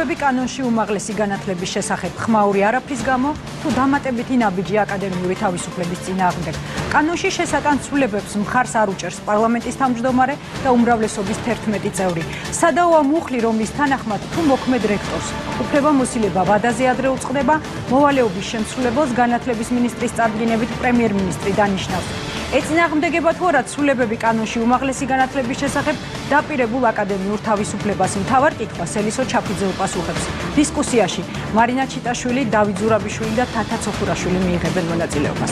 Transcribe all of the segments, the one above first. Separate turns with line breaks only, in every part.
ცვლილებები კანონში უმაღლესი განათლების შესახებ ხმაური არაფრის გამო თუ დამატებითი ნაბიჯი აკადემიური თავისუფლების წინააღმდეგ. კანონში შესატან ცვლილებებს მხარს არ უჭერს პარლამენტის თავმჯდომარე და უმრავლესობის 11 წევრი. სადაოა მუხლი, რომლის თანახმად თუ მოქმედ რექტორს უფლებამოსილება ვადაზე ადრე უწყდება, მოვალეობის შემსრულებელს განათლების მინისტრის წარდგინებით პრემიერ-მინისტრი დანიშნავს. ეწინააღმდეგება თუ არა ცვლილებები კანონში უმაღლესი განათლების შესახებ დაპირებულ აკადემიურ თავისუფლებას მთავარ კითხვას ელისო ჩაფიძე უპასუხებს. დისკუსიაში მარინა ჩიტაშვილი, დავით ზურაბიშვილი და თათა ცოხურაშვილი მიიღებენ მონაწილეობას.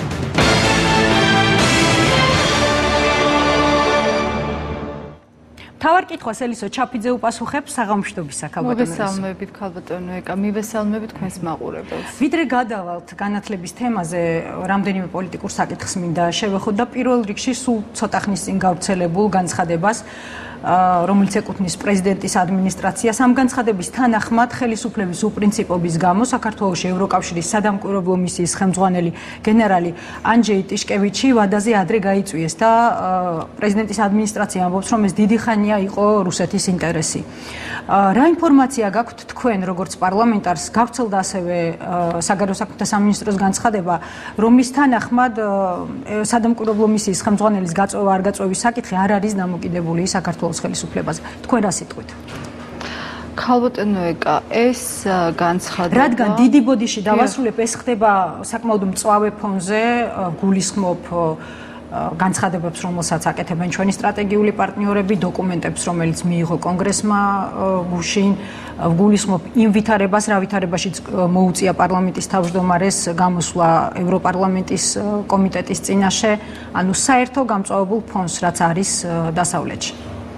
მთავარ კითხვას ელისო ჩაფიძე უპასუხებს. საღამოშტობისა ქალბატონო.
მოგესალმებით ქალბატონო ეკა, მივესალმებით თქვენს მაყურებელს.
ვიდრე გადავალთ განათლების თემაზე, რამდენიმე პოლიტიკურ საკითხს მინდა შევეხოთ და პირველ რიგში სულ ცოტა ხნის წინ გავრცელებულ განცხადებას, რომელიც ეკუთვნის პრეზიდენტის ადმინისტრაციას. ამ განცხადების თანახმად ხელისუფლების უპრინციპობის გამო საქართველოში ევროკავშირის სადამკვირვებლო მისიის ხელმძღვანელი გენერალი ანჯეი ტიშკევიჩი ვადაზე ადრე გაიწვიეს და პრეზიდენტის ადმინისტრაცია ამბობს, რომ ეს დიდი ხანია იყო რუსეთის ინტერესი. რა ინფორმაცია გაქვთ თქვენ, როგორც პარლამენტარს? გავრცელდა ასევე საგარეო საქმეთა სამინისტროს განცხადება, რომლის თანახმად სადამკვირვებლო მისიის ხელმძღვანელის გაწვევა არ გაწვევის საკითხი არ არის დამოკიდებული საქართველოს ხელისუფლებაზე. თქვენ რა სიტყვით?
ქალბატონო ეკა, ეს განცხადება,
რადგან დიდი ბოდიში დავასრულებ, ეს ხდება საკმაოდ მწვავე ფონზე, გულისხმობ განცხადებებს, რომელსაც აკეთებენ ჩვენი სტრატეგიული პარტნიორები, დოკუმენტებს, რომელიც მიიღო კონგრესმა გუშინ, გულისხმობ იმ ვითარებას, რა ვითარებაშიც მოუწია პარლამენტის თავმჯდომარეს გამოსვლა ევროპარლამენტის კომიტეტის წინაშე, ანუ საერთო გამწვავებულ ფონს, რაც არის დასავლეთში.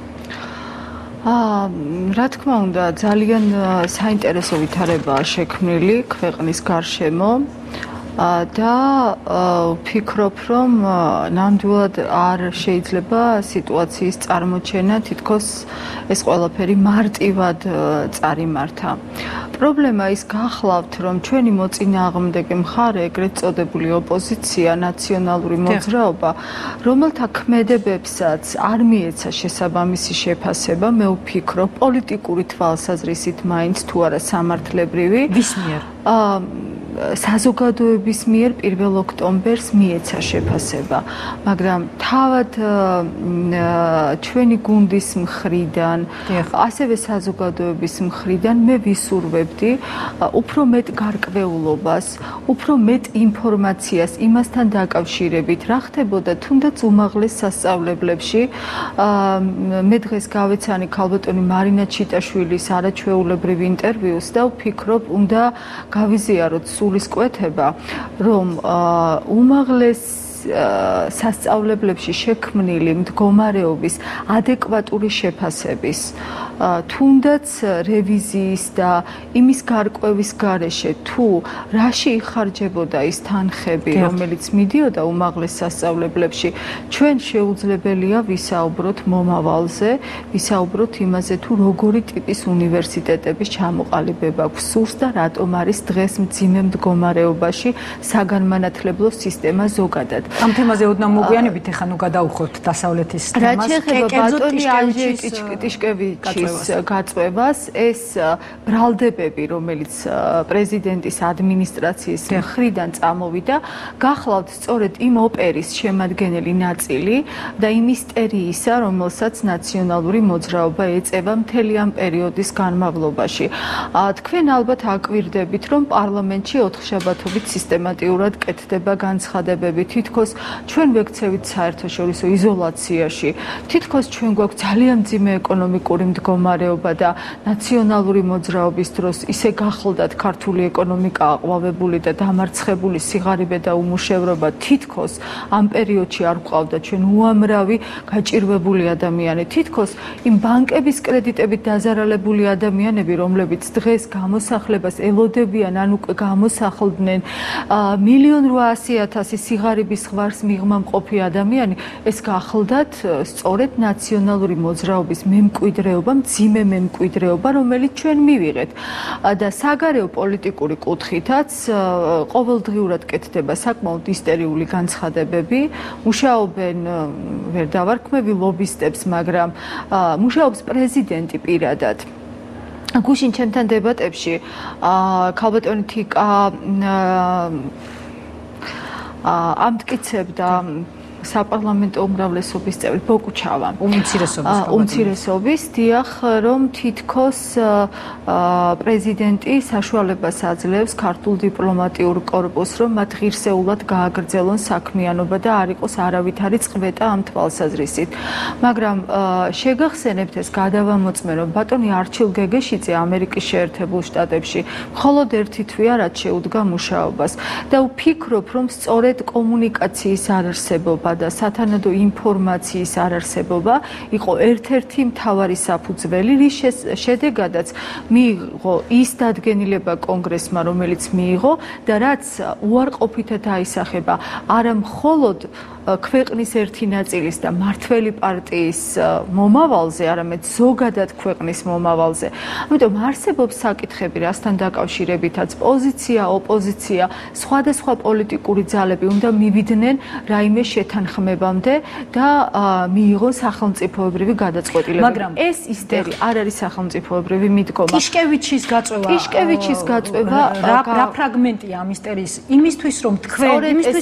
რა თქმა უნდა, ძალიან საინტერესო ვითარებაა შექმნილი ქვეყნის გარშემო და ვფიქრობ, რომ ნამდვილად არ შეიძლება სიტუაციის წარმოჩენა, თითქოს ეს ყველაფერი მარტივად წარიმართა. პრობლემა ის გახლავთ, რომ ჩვენი მოწინააღმდეგე მხარე, ეგრეთ წოდებული ოპოზიცია, ნაციონალური მოძრაობა, რომელთა ქმედებებსაც არ მიეცა შესაბამისი შეფასება, მე ვფიქრობ, პოლიტიკური თვალსაზრისით მაინც თუ არა სამართლებრივი,
ვის მიერ?
საზოგადოების მიერ 1 ოქტომბერს მიეცა შეფასება, მაგრამ თავად ჩვენი გუნდის მხრიდან, ასევე საზოგადოების მხრიდან მე ვისურვებდი უფრო მეტ გარკვეულობას, უფრო მეტ ინფორმაციას იმასთან დაკავშირებით, რა ხდებოდა თუნდაც უმაღლეს სასწავლებლებში. მე დღეს გავეცანი ქალბატონი მარინა ჩიტაშვილის არაჩვეულებრივ ინტერვიუს და ვფიქრობ, უნდა გავიზიაროთ სულისკვეთება, რომ უმაღლეს სასწავლებლებში შექმნილი მდგომარეობის ადეკვატური შეფასების, თუნდაც რევიზიის და იმის გარკვევის გარეშე, თუ რაში იხარჯებოდა ის თანხები, რომელიც მიდიოდა უმაღლეს სასწავლებლებში, ჩვენ შეუძლებელია ვისაუბროთ მომავალზე, ვისაუბროთ იმაზე, თუ როგორი ტიპის უნივერსიტეტების ჩამოყალიბება გვსურს და რატომ არის დღეს მძიმე მდგომარეობაში საგანმანათლებლო სისტემა ზოგადად.
ამ თემაზე ოდნავ მოგვიანებით ახლა ნუ გადავხოთ დასავლეთის თემას.
რაც შეეხება ბატონი ანჯეი ტიშკევიჩის გაწვევას, ეს ბრალდებები, რომელიც პრეზიდენტის ადმინისტრაციის მხრიდან წამოვიდა, გახლავთ სწორედ იმ ოპერის შემადგენელი ნაწილი და იმ ისტორიისა, რომელსაც ნაციონალური მოძრაობა ეწევა მთელი ამ პერიოდის განმავლობაში. თქვენ ალბათ აკვირდებით, რომ პარლამენტში 4 შაბათობით სისტემატიურად კეთდება განცხადებები, თითქოს ჩვენ ვექცევით საერთაშორისო იზოლაციაში, თითქოს ჩვენ გვაქვს ძალიან მძიმე ეკონომიკური მდგომარეობა და ნაციონალური მოძრაობის დროს ისე გახლდათ ქართული ეკონომიკა აყვავებული და დამარცხებული სიღარიბე და უმუშევრობა, თითქოს ამ პერიოდში არ გვყავდა ჩვენ უამრავი გაჭირვებული ადამიანი, თითქოს იმ ბანკების კრედიტებით დაზარალებული ადამიანები, რომლებიც დღეს გამოსახლებას ელოდებიან, ან უკვე გამოსახლდნენ, 1,800,000 სიღარიბის ღვარს მიღმა მყოფი ადამიანი, ეს გახლდათ სწორედ ნაციონალური მოძრაობის მემკვიდრეობა, მძიმე მემკვიდრეობა, რომელიც ჩვენ მივიღეთ. და საგარეო პოლიტიკური კუთხითაც ყოველდღიურად კეთდება საკმაოდ ისტერიული განცხადებები, მუშაობენ, ვერ დავარქმევი ლობისტებს, მაგრამ მუშაობს პრეზიდენტი პირადად. გუშინ ჩემთან დებატებში ქალბატონი თიკა ამტკიცებდა საპარლამენტო უმრავლესობის წევრი ბოკუჩავა უმცირესობის დიახ რომ თითქოს პრეზიდენტი საშუალებას აძლევს ქართულ დიპლომატიურ კორპუსს რომ მათ ღირსეულად გააგრძელონ საქმიანობა და არ იყოს არავითარი წყვეტა ამ თვალსაზრისით მაგრამ შეგახსენებთ ეს გადავამოწმე რომ ბატონი არჩილ გეგეშიძე ამერიკის შეერთებულ შტატებში მხოლოდ ერთი თვეა რაც შეუდგა მუშაობას და ვფიქრობ რომ სწორედ კომუნიკაციის არარსებობა და სათანადო ინფორმაციის არარსებობა იყო ერთ-ერთი მთავარი საფუძველი, რის შედეგადაც მიიღო ის დადგენილება კონგრესმა, რომელიც მიიღო და რაც უარყოფითად აისახება არა მხოლოდ ქვეყნის ერთი ნაწილის და მართველი პარტიის მომავალზე, არამედ ზოგადად ქვეყნის მომავალზე. ამიტომ არსებობს საკითხები, რასთან დაკავშირებითაც პოზიცია, ოპოზიცია, სხვადასხვა პოლიტიკური ძალები უნდა მივიდნენ რაიმე შეთანხმებამდე და მიიღონ სახელმწიფოებრივი გადაწყვეტილება. მაგრამ ეს ისდერი არ არის სახელმწიფოებრივი მიდგომა.
ტიშკევიჩის გაწვევა რა ფრაგმენტია ამ ისტერიის? იმისთვის რომ თქვენ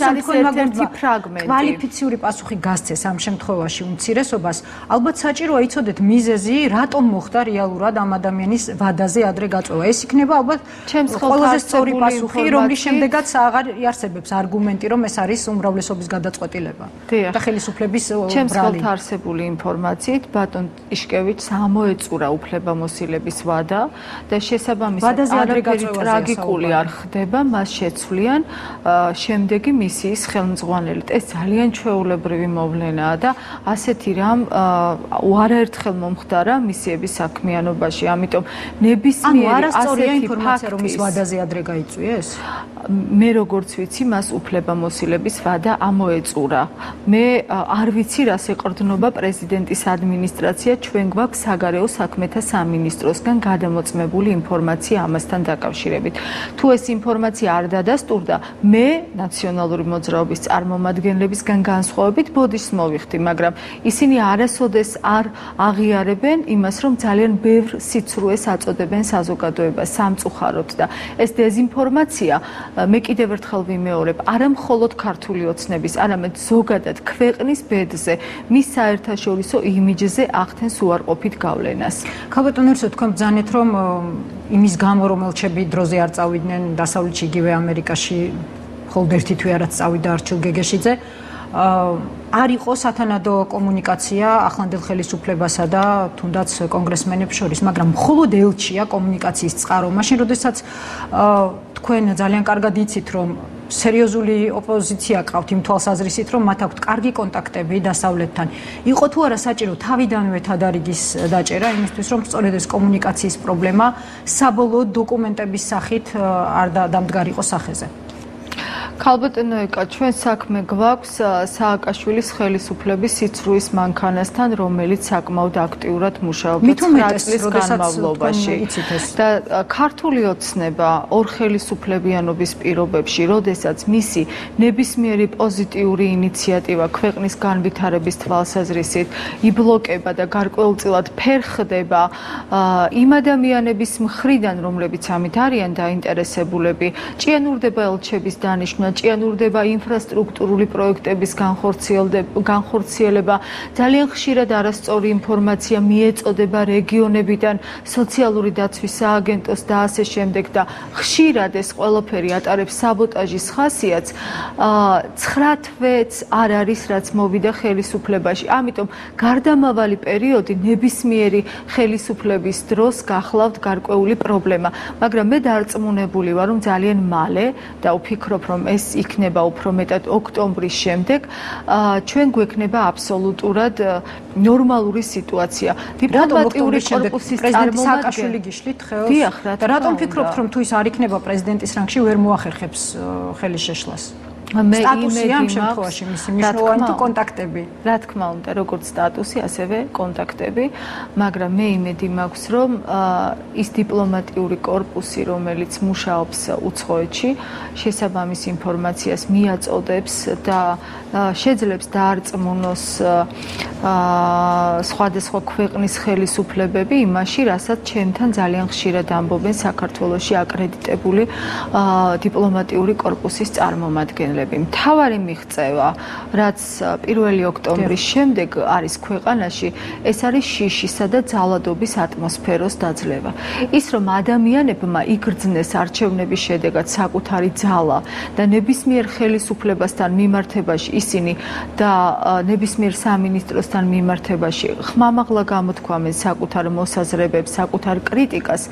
კვალიფიციური პასუხი გასცეს ამ შემთხვევაში უმცირესობას, ალბათ საჭიროა იცოდეთ მიზეზი, რატომ მოხდა რეალურად ამ ადამიანის ვადაზე ადრე გაწვევა. ეს იქნება ალბათ ყველაზე სწორი პასუხი, რომლის შემდეგაც აღარ იარსებებს არგუმენტი, რომ ეს არის უმრავლესობის გადაწყვეტილება და ხელისუფლების ბრალი.
ჩემს ხელთ არსებული ინფორმაციით, ბატონ ტიშკევიჩს ამოეწურა უფლებამოსილების ვადა და შესაბამისად არაფერი ტრაგიკული არ ხდება, მას შეცვლიან შემდეგი მისიის ხელმძღვანელი. ეს ძალიან ჩვეულებრივი მოვლენაა და ასეთი რამ არაერთხელ მომხდარა მისიების საქმიანობაში. ამიტომ ნებისმიერი
ასეთი ინფორმაცია რომ ის ვადაზე ადრე გაიწვიეს?
მე როგორც ვიცი, მას უფლებამოსილების ვადა ამოეწურა. მე არ ვიცი რას ეყრდნობა პრეზიდენტის ადმინისტრაცია, ჩვენ გვაქვს საგარეო საქმეთა სამინისტროსგან გადამოწმებული ინფორმაცია ამასთან დაკავშირებით. თუ ეს ინფორმაცია არ დადასტურდა, მე ნაციონალური მოძრაობის წარმომადგენლებისგან განსხვავებით ბოდიშს მოვიხდი, მაგრამ ისინი არასოდეს არ აღიარებენ იმას, რომ ძალიან ბევრ სიცრუეს აწოდებენ საზოგადოებას სამწუხაროდ და ეს დეზინფორმაცია მე კიდევ ერთხელ ვიმეორებ, არა მხოლოდ ქართული ოცნების, არამედ ზოგადად ქვეყნის ბედზე, მის საერთაშორისო იმიჯზე ახდენს უარყოფით გავლენას.
ქალბატონო, თქვენ ბრძანეთ, რომ იმის გამო, რომ ელჩები დროზე არ წავიდნენ დასავლეთში, იგივე ამერიკაში, მხოლოდ ერთი თვე რაც წავიდა არჩილ გეგეშიძე, არ იყო სათანადო კომუნიკაცია ახლანდელ ხელისუფლებასა და თუნდაც კონგრესმენებს შორის, მაგრამ მხოლოდ ელჩია კომუნიკაციის წყარო. მაშინ, როდესაც თქვენ ძალიან კარგად იცით, რომ სერიოზული ოპოზიცია ყავთ იმ თვალსაზრისით, რომ მათ აქვთ კარგი კონტაქტები დასავლეთთან. იყო თუ არა საჭირო თავიდანვე თადარიგის დაჭერა იმისთვის, რომ სწორედ ეს კომუნიკაციის პრობლემა საბოლოოდ დოკუმენტების სახით არ დამდგარიყო სახეზე?
ქალბატონო ეკა, ჩვენ საქმე გვაქვს სააკაშვილის ხელისუფლების სიცრუის მანქანასთან, რომელიც საკმაოდ აქტიურად მუშაობდა 9 წლის განმავლობაში. და ქართული ოცნება ორ ხელისუფლებიანობის პირობებში, როდესაც მისი ნებისმიერი პოზიტიური ინიციატივა ქვეყნის განვითარების თვალსაზრისით იბლოკება და გარკვეულწილად ფერხდება იმ ადამიანების მხრიდან, რომლებიც ამით არიან დაინტერესებულები, ჭიანურდება ელჩების დანიშვნა, ჭიანურდება ინფრასტრუქტურული პროექტების განხორციელება, ძალიან ხშირად არასწორი ინფორმაცია მიეწოდება რეგიონებიდან სოციალური დაცვის სააგენტოს და ასე შემდეგ და ხშირად ეს ყველაფერი ატარებს საბოტაჟის ხასიათს, 9 თვეც არ არის რაც მოვიდა ხელისუფლებაში. ამიტომ გარდამავალი პერიოდი ნებისმიერი ხელისუფლების დროს გახლავთ გარკვეული პრობლემა, მაგრამ მე დარწმუნებული ვარ, რომ ძალიან მალე და ვფიქრობ, რომ ეს იქნება უფრო მეტად ოქტომბრის შემდეგ, ჩვენ გვექნება აბსოლუტურად ნორმალური სიტუაცია. დიპლომატიური კორპუსის
პრეზიდენტი სააკაშვილი გიშლით ხელს?
დიახ,
რატომ ფიქრობთ, რომ თუ ის არ იქნება პრეზიდენტის რანგში, ვერ მოახერხებს ხელის შეშლას? სტატუსი ამ შემთხვევაში მისი მნიშვნელოვანი თუ კონტაქტები.
რა თქმა უნდა, როგორც სტატუსი, ასევე კონტაქტები, მაგრამ მე იმედი მაქვს, რომ ის დიპლომატიური კორპუსი, რომელიც მუშაობს უცხოეთში, შესაბამის ინფორმაციას მიაწოდებს და შეძლებს დაარწმუნოს სხვადასხვა ქვეყნის ხელისუფლებები იმაში, რასაც ჩემთან ძალიან ხშირად ამბობენ საქართველოში აკრედიტებული დიპლომატიური კორპუსის წარმომადგენლები. მთავარი მიღწევა, რაც 1 ოქტომბრის შემდეგ არის ქვეყანაში, ეს არის შიშისა და ძალადობის ატმოსფეროს დაძლევა. ის რომ ადამიანებმა იგრძნეს არჩევნების შედეგად საკუთარი ძალა და ნებისმიერ ხელისუფლებასთან მიმართებაში ისინი და ნებისმიერ სამინისტროსთან მიმართებაში ხმამაღლა გამოთქვამენ საკუთარ მოსაზრებებს, საკუთარ კრიტიკას,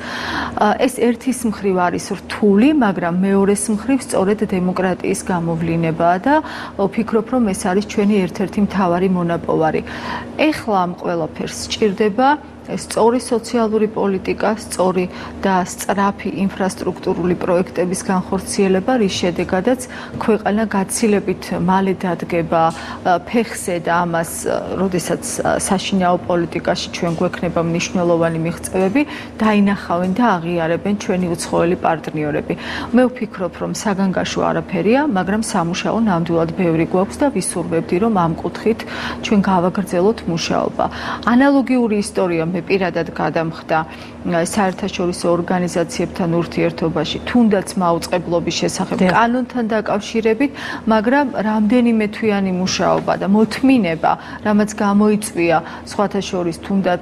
ეს ერთის მხრივ არის რთული, მაგრამ მეორეს მხრივ სწორედ დემოკრატიის გამოვლინებაა და ვფიქრობ, რომ ეს არის ჩვენი ერთ-ერთი მთავარი მონაპოვარი. ეხლა ამ ყველაფერს სჭირდება სწორი სოციალური პოლიტიკა, სწორი და სწრაფი ინფრასტრუქტურული პროექტების განხორციელება, რის შედეგადაც ქვეყანა გაცილებით მალე დადგება ფეხზე და ამას, როდესაც საშინაო პოლიტიკაში ჩვენ გვექნება მნიშვნელოვანი მიღწევები, დაინახავენ და აღიარებენ ჩვენი უცხოელი პარტნიორები. მე ვფიქრობ, რომ საგანგაშო არაფერია, მაგრამ სამუშაო ნამდვილად ბევრი გვაქვს და ვისურვებდი, რომ ამ კუთხით ჩვენ გავაგრძელოთ მუშაობა. ანალოგიური ისტორია პირადად გადამხდა საერთაშორისო ორგანიზაციებთან ურთიერთობაში, თუნდაც მაუწყებლობის შესახებ კანონთან დაკავშირებით, მაგრამ რამდენიმე თვიანი მუშაობა და მოთმინება, რამაც გამოიწვია სხვათა შორის თუნდაც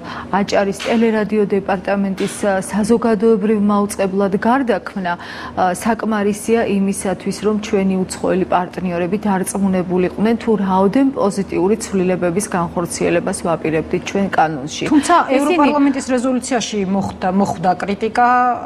აჭარის ტელერადიო დეპარტამენტის საზოგადოებრივ მაუწყებლად გარდაქმნა, საკმარისია იმისათვის, რომ ჩვენი უცხოელი პარტნიორები დარწმუნებულიყვნენ თუ რაოდენ პოზიტიური ცვლილებების განხორციელებას ვაპირებდით ჩვენ კანონში.
თუმცა ევროპარლამენტის რეზოლუციაში მოხვდა კრიტიკა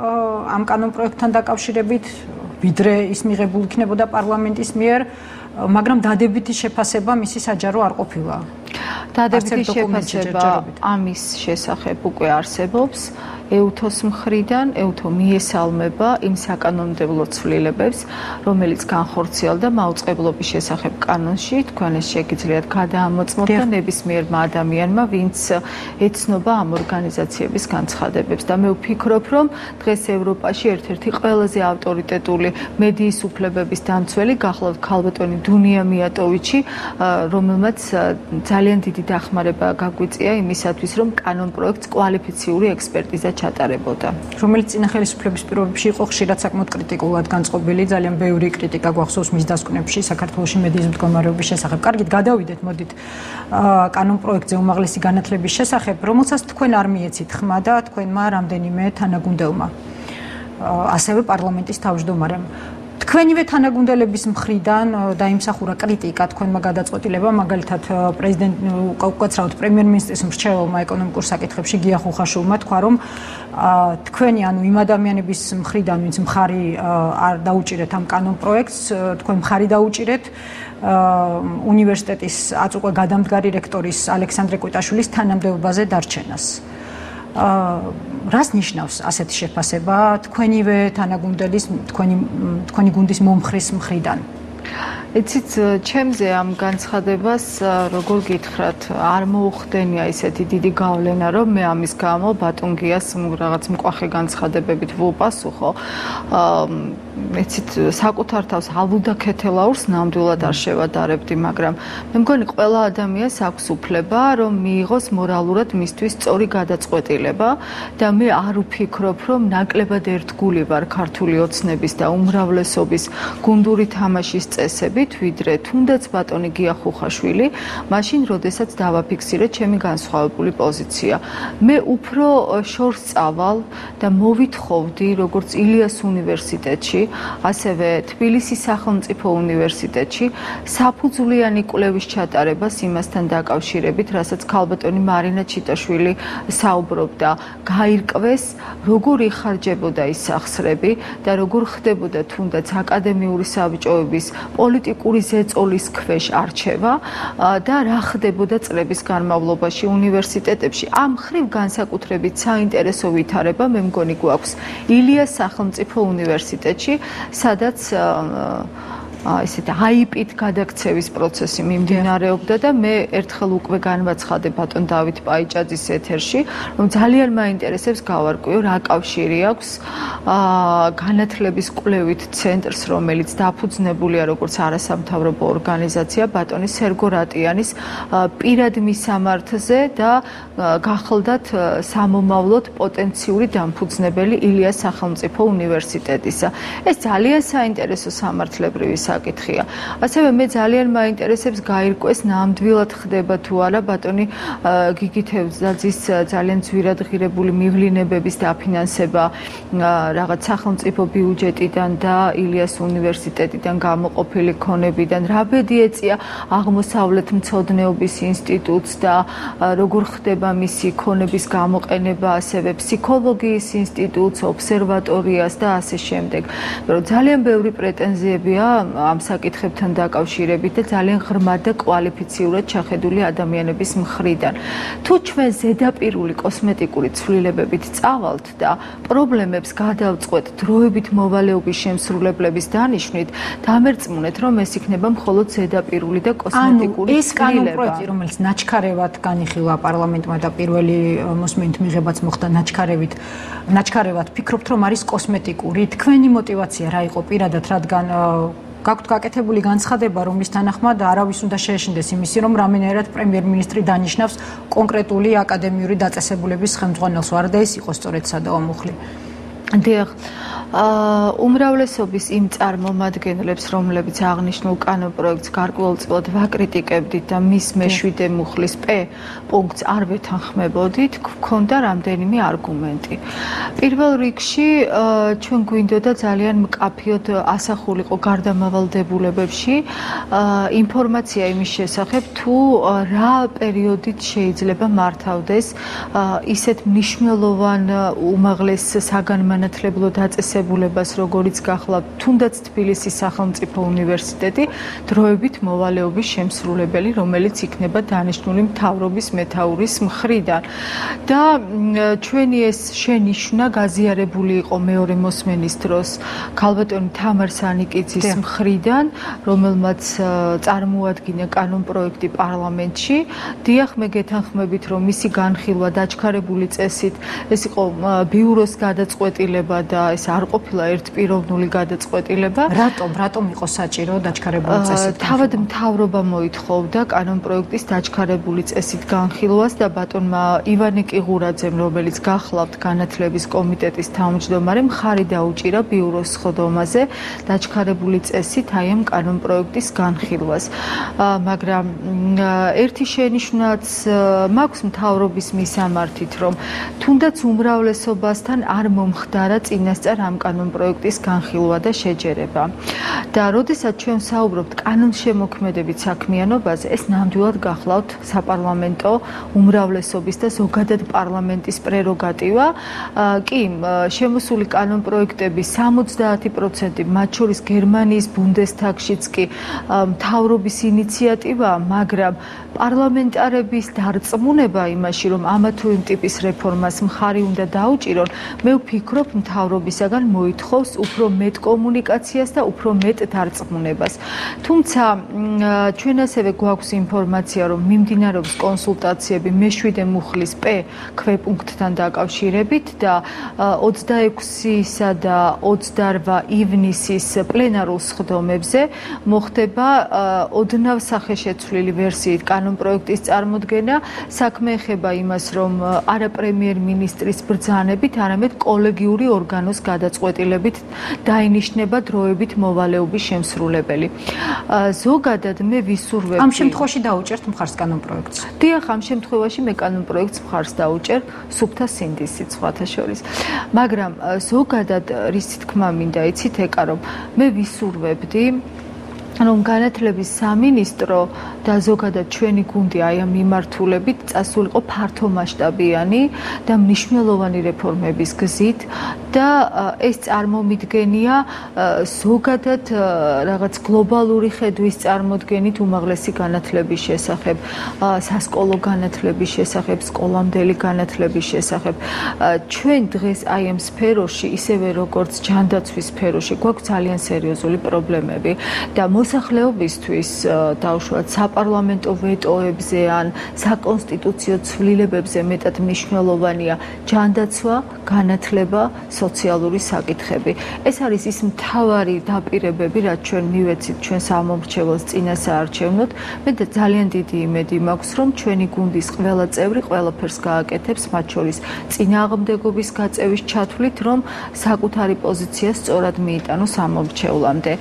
ამ კანონპროექტთან დაკავშირებით, ვიდრე ის მიღებულ იქნებოდა პარლამენტის მიერ, მაგრამ დადებითი შეფასება მისი საჯარო არ ყოფილა.
დადებითი შეფასება ამის შესახებ უკვე არსებობს. EUTHO-ს მხრიდან, EUTHO მიესალმება იმ საკანონმდებლო ცვლილებებს, რომელიც განხორციელდა მაუწყებლობის შესახებ კანონში, თქვენ ეს შეგიძლიათ გადაამოწმოთ და ნებისმიერმა ადამიანმა, ვინც ეცნობა ამ ორგანიზაციების განცხადებებს და მე ვფიქრობ, რომ დღეს ევროპაში ერთ-ერთი ყველაზე ავტორიტეტული მედიის უფლებების დამცველი გახლავთ ქალბატონი დუნია მიატოვიჩი, რომელმაც ძალიან დიდი დახმარება გაგვიწია იმისათვის, რომ კანონპროექტს კვალიფიციური ექსპერტიზა ჩატარებოდა.
რომელიც წინა ხელისუფლების პირობებში იყო ხშირად საკმაოდ კრიტიკულად განწყობილი, ძალიან ბევრი კრიტიკა გვახსოვს მის დასკვნებში საქართველოში მედიის მდგომარეობის შესახებ. კარგით, გადავიდეთ, მოდით კანონპროექტზე უმაღლესი განათლების შესახებ, რომელსაც თქვენ არ მიეცით ხმა და თქვენმა რამდენიმე თანაგუნდელმა, ასევე პარლამენტის თავმჯდომარემ. თქვენივე თანაგუნდელების მხრიდან დაიმსახურა კრიტიკა თქვენმა გადაწყვეტილებამ, მაგალითად უკაცრავად პრემიერ-მინისტრის მრჩეველმა ეკონომიკურ საკითხებში გია ხუხაშვილმა თქვა, რომ თქვენი იმ ადამიანების მხრიდან, ვინც მხარი არ დაუჭირეთ ამ კანონპროექტს, თქვენ მხარი დაუჭირეთ უნივერსიტეტის აწუყე გადამდგარი რექტორის ალექსანდრე კვიტაშვილის თანამდებობაზე დარჩენას. რას ნიშნავს ასეთი შეფასება თქვენივე თანაგუნდელის, თქვენი გუნდის მომხრის მხრიდან?
იცით, ჩემზე ამ განცხადებას როგორ გითხრათ, არ მოუხდენია ისეთი დიდი გავლენა, რომ მე ამის გამო ბატონგიას რაღაც მკვახე განცხადებებით ვუპასუხო. იცით, საკუთარ თავს ალბუდა ქეთელაურს ნამდვილად არ შევადარებდი, მაგრამ მე მგონი ყველა ადამიანს აქვს უფლება, რომ მიიღოს მორალურად მისთვის სწორი გადაწყვეტილება და მე არ ვფიქრობ, რომ ნაკლებად ერთგული ვარ ქართული ოცნების და უმრავლესობის გუნდური თამაშის წესებით, ვიდრე თუნდაც ბატონი გია ხუხაშვილი, მაშინ როდესაც დავაფიქსირე ჩემი განსხვავებული პოზიცია. მე უფრო შორს წავალ და მოვითხოვდი, როგორც ილიას უნივერსიტეტში, ასევე თბილისის სახელმწიფო უნივერსიტეტში საფუძვლიანი კვლევის ჩატარებას იმასთან დაკავშირებით, რასაც ქალბატონი მარინა ჩიტაშვილი საუბრობდა, გაირკვეს, როგორ იხარჯებოდა ის სახსრები და როგორ ხდებოდა თუნდაც აკადემიური საბჭოების პოლიტიკური ზეწოლის ქვეშ არჩევა და რა ხდებოდა წლების განმავლობაში უნივერსიტეტებში. ამ მხრივ განსაკუთრებით საინტერესო ვითარება მე მგონი გვაქვს ილიას სახელმწიფო უნივერსიტეტში, სადაც ესეთი აიპით გადაქცევის პროცესი მიმდინარეობდა და მე ერთხელ უკვე განვაცხადე ბატონ დავით პაიჭაძის ეთერში, რომ ძალიან მაინტერესებს გავარკვიო რა კავშირი აქვს განათლების კვლევით ცენტრს, რომელიც დაფუძნებულია როგორც არასამთავრობო ორგანიზაცია ბატონი სერგო რატიანის პირად მისამართზე და გახლდათ სამომავლოდ პოტენციური დამფუძნებელი ილიას სახელმწიფო უნივერსიტეტისა. ეს ძალიან საინტერესო სამართლებრივი საკითხია. ასევე მე ძალიან მაინტერესებს გაირკვეს ნამდვილად ხდება თუ არა ბატონი გიგი თევზაძის ძალიან ძვირად ღირებული მივლინებების დაფინანსება რაღაც სახელმწიფო ბიუჯეტიდან და ილიას უნივერსიტეტიდან გამოყოფილი ქონებიდან. რა ბედი ეწია აღმოსავლეთ მცოდნეობის ინსტიტუტს და როგორ ხდება მისი ქონების გამოყენება, ასევე ფსიქოლოგიის ინსტიტუტს, ობსერვატორიას და ასე შემდეგ. რომ ძალიან ბევრი პრეტენზიებია ამ საკითხებთან დაკავშირებით და ძალიან ღრმად და კვალიფიციურად ჩახედული ადამიანების მხრიდან. თუ ჩვენ ზედაპირული კოსმეტიკური ცვლილებებით წავალთ და პრობლემებს გადავწყვეტ დროებით მოვალეობის შემსრულებლების დანიშვნით, დამერწმუნეთ, რომ ეს იქნება მხოლოდ ზედაპირული და კოსმეტიკური
ეს კანონპროექტი, რომელიც ნაჩქარევად განიხილა პარლამენტმა და პირველი მოსმენით მიღებაც მოხდა ნაჩქარევად, ფიქრობთ, რომ არის კოსმეტიკური? თქვენი мотиваცია რა იყო პირადად, რადგან გაქვთ გაკეთებული განცხადება, რომ მის თანახმად არავის უნდა შეეშინდეს იმისი, რომ რამენერად პრემიერ-მინისტრი დანიშნავს კონკრეტული აკადემიური დაწესებულების ხელმძღვანელს. არ და ეს იყო სწორედ სადავო მუხლი.
დიახ. უმრავლესობის იმ წარმომადგენლებს, რომლებიც აღნიშნულ კანონპროექტს გარკვეულწილად ვაკრიტიკებდით და მის მეშვიდე მუხლის პუნქტს არ ვეთანხმებოდით, გქონდა რამდენიმე არგუმენტი. პირველ რიგში ჩვენ გვინდოდა ძალიან მკაფიოდ ასახულიყო გარდამავალ დებულებებში ინფორმაცია იმის შესახებ, თუ რა პერიოდით შეიძლება მართავდეს ისეთ მნიშვნელოვან უმაღლეს საგანმანათლებლო დაწესებულებას, როგორც გახლავთ თუნდაც თბილისის სახელმწიფო უნივერსიტეტი, დროებით მოვალეობის შემსრულებელი, რომელიც იქნება დანიშნული მთავრობის მეთაურის მხრიდან. და ჩვენი ეს შენიშვნა გაზიარებული იყო მეორე მოსმენის დროს ქალბატონი თამარ სანიკიძის მხრიდან, რომელმაც წარმოადგინა კანონპროექტი პარლამენტში. დიახ, მე გეთანხმებით, რომ მისი განხილვა დაჩქარებული წესით ეს იყო ბიუროს გადაწყვეტილება და ეს არ ყოფილა ერთპიროვნული გადაწყვეტილება.
რატომ იყო საჭირო დაჩქარებული წესით?
თავად მთავრობა მოითხოვდა კანონპროექტის დაჩქარებული წესით განხილვას და ბატონმა ივანე კიღურაძემ, რომელიც გახლავთ განათლების კომიტეტის თავმჯდომარე, მხარი დაუჭირა ბიუროს სხდომაზე დაჩქარებული წესით აი ამ კანონპროექტის განხილვას. მაგრამ ერთი შენიშვნაც მაქვს მთავრობის მისამართით, რომ თუნდაც უმრავლესობასთან არ მომხდარა წინასწარ ამ კანონპროექტის განხილვა და შეჯერება. და როდესაც ჩვენ საუბრობთ კანონშემოქმედებით საქმიანობაზე, ეს ნამდვილად გახლავთ საპარლამენტო უმრავლესობის და ზოგადად პარლამენტის პრეროგატივა. კი, შემოსული კანონპროექტების 70%, მათ შორის გერმანიის ბუნდესტაგშიც კი მთავრობის ინიციატივაა, მაგრამ პარლამენტარების დარწმუნება იმაში, რომ ამა თუ იმ ტიპის რეფორმას მხარი უნდა დაუჭირონ, მე ვფიქრობ, მთავრობისაგან მოითხოვს უფრო მეტ კომუნიკაციას და უფრო მეტ დარწმუნებას. თუმცა ჩვენ ასევე გვაქვს ინფორმაცია, რომ მიმდინარეობს კონსულტაციები მეშვიდე მუხლის ქვეპუნქტთან დაკავშირებით და 26-სა და 28 ივნისის პლენარულ სხდომებზე მოხდება ოდნავ სახეშეცვლილი ვერსიით კანონპროექტის წარმოდგენა. საქმე ეხება იმას, რომ არა პრემიერ-მინისტრის ბრძანებით, არამედ კოლეგიური ორგანოს გადაწყვეტილებით დაინიშნება დროებით მოვალეობის შემსრულებელი. ზოგადად მე ვისურვებ
ამ შემთხვევაში დაუჭერთ მხარს კანონპროექტს.
დიახ, ამ შემთხვევაში მე კანონპროექტს მხარს დაუჭერ სუფთა სინდისით სხვათა შორის. მაგრამ ზოგადად რისი თქმა მინდა იცით ეკა, რომ მე ვისურვებდი რომ განათლების სამინისტრო და ზოგადად ჩვენი გუნდი აი ამ მიმართულებით წასულიყო ფართომასშტაბიანი და მნიშვნელოვანი რეფორმების გზით და ეს წარმომიდგენია ზოგადად რაღაც გლობალური ხედვის წარმოდგენით უმაღლესი განათლების შესახებ, სასკოლო განათლების შესახებ, სკოლამდელი განათლების შესახებ. ჩვენ დღეს აი ამ სფეროში, ისევე როგორც ჯანდაცვის სფეროში, გვაქვს ძალიან სერიოზული პრობლემები და მოსახლეობისთვის დაუშვათ საპარლამენტო ვეტოებზე ან საკონსტიტუციო ცვლილებებზე მეტად მნიშვნელოვანია ჯანდაცვა, განათლება, სოციალური საკითხები. ეს არის ის მთავარი დაპირებები, რაც ჩვენ მივეცით ჩვენ სამომრჩეველს წინასაარჩევნოდ. მე ძალიან დიდი იმედი მაქვს, რომ ჩვენი გუნდის ყველა წევრი ყველაფერს გააკეთებს, მათ შორის წინააღმდეგობის გაწევის ჩათვლით, რომ საკუთარი პოზიცია სწორად მიიტანოს სამომრჩევლამდე.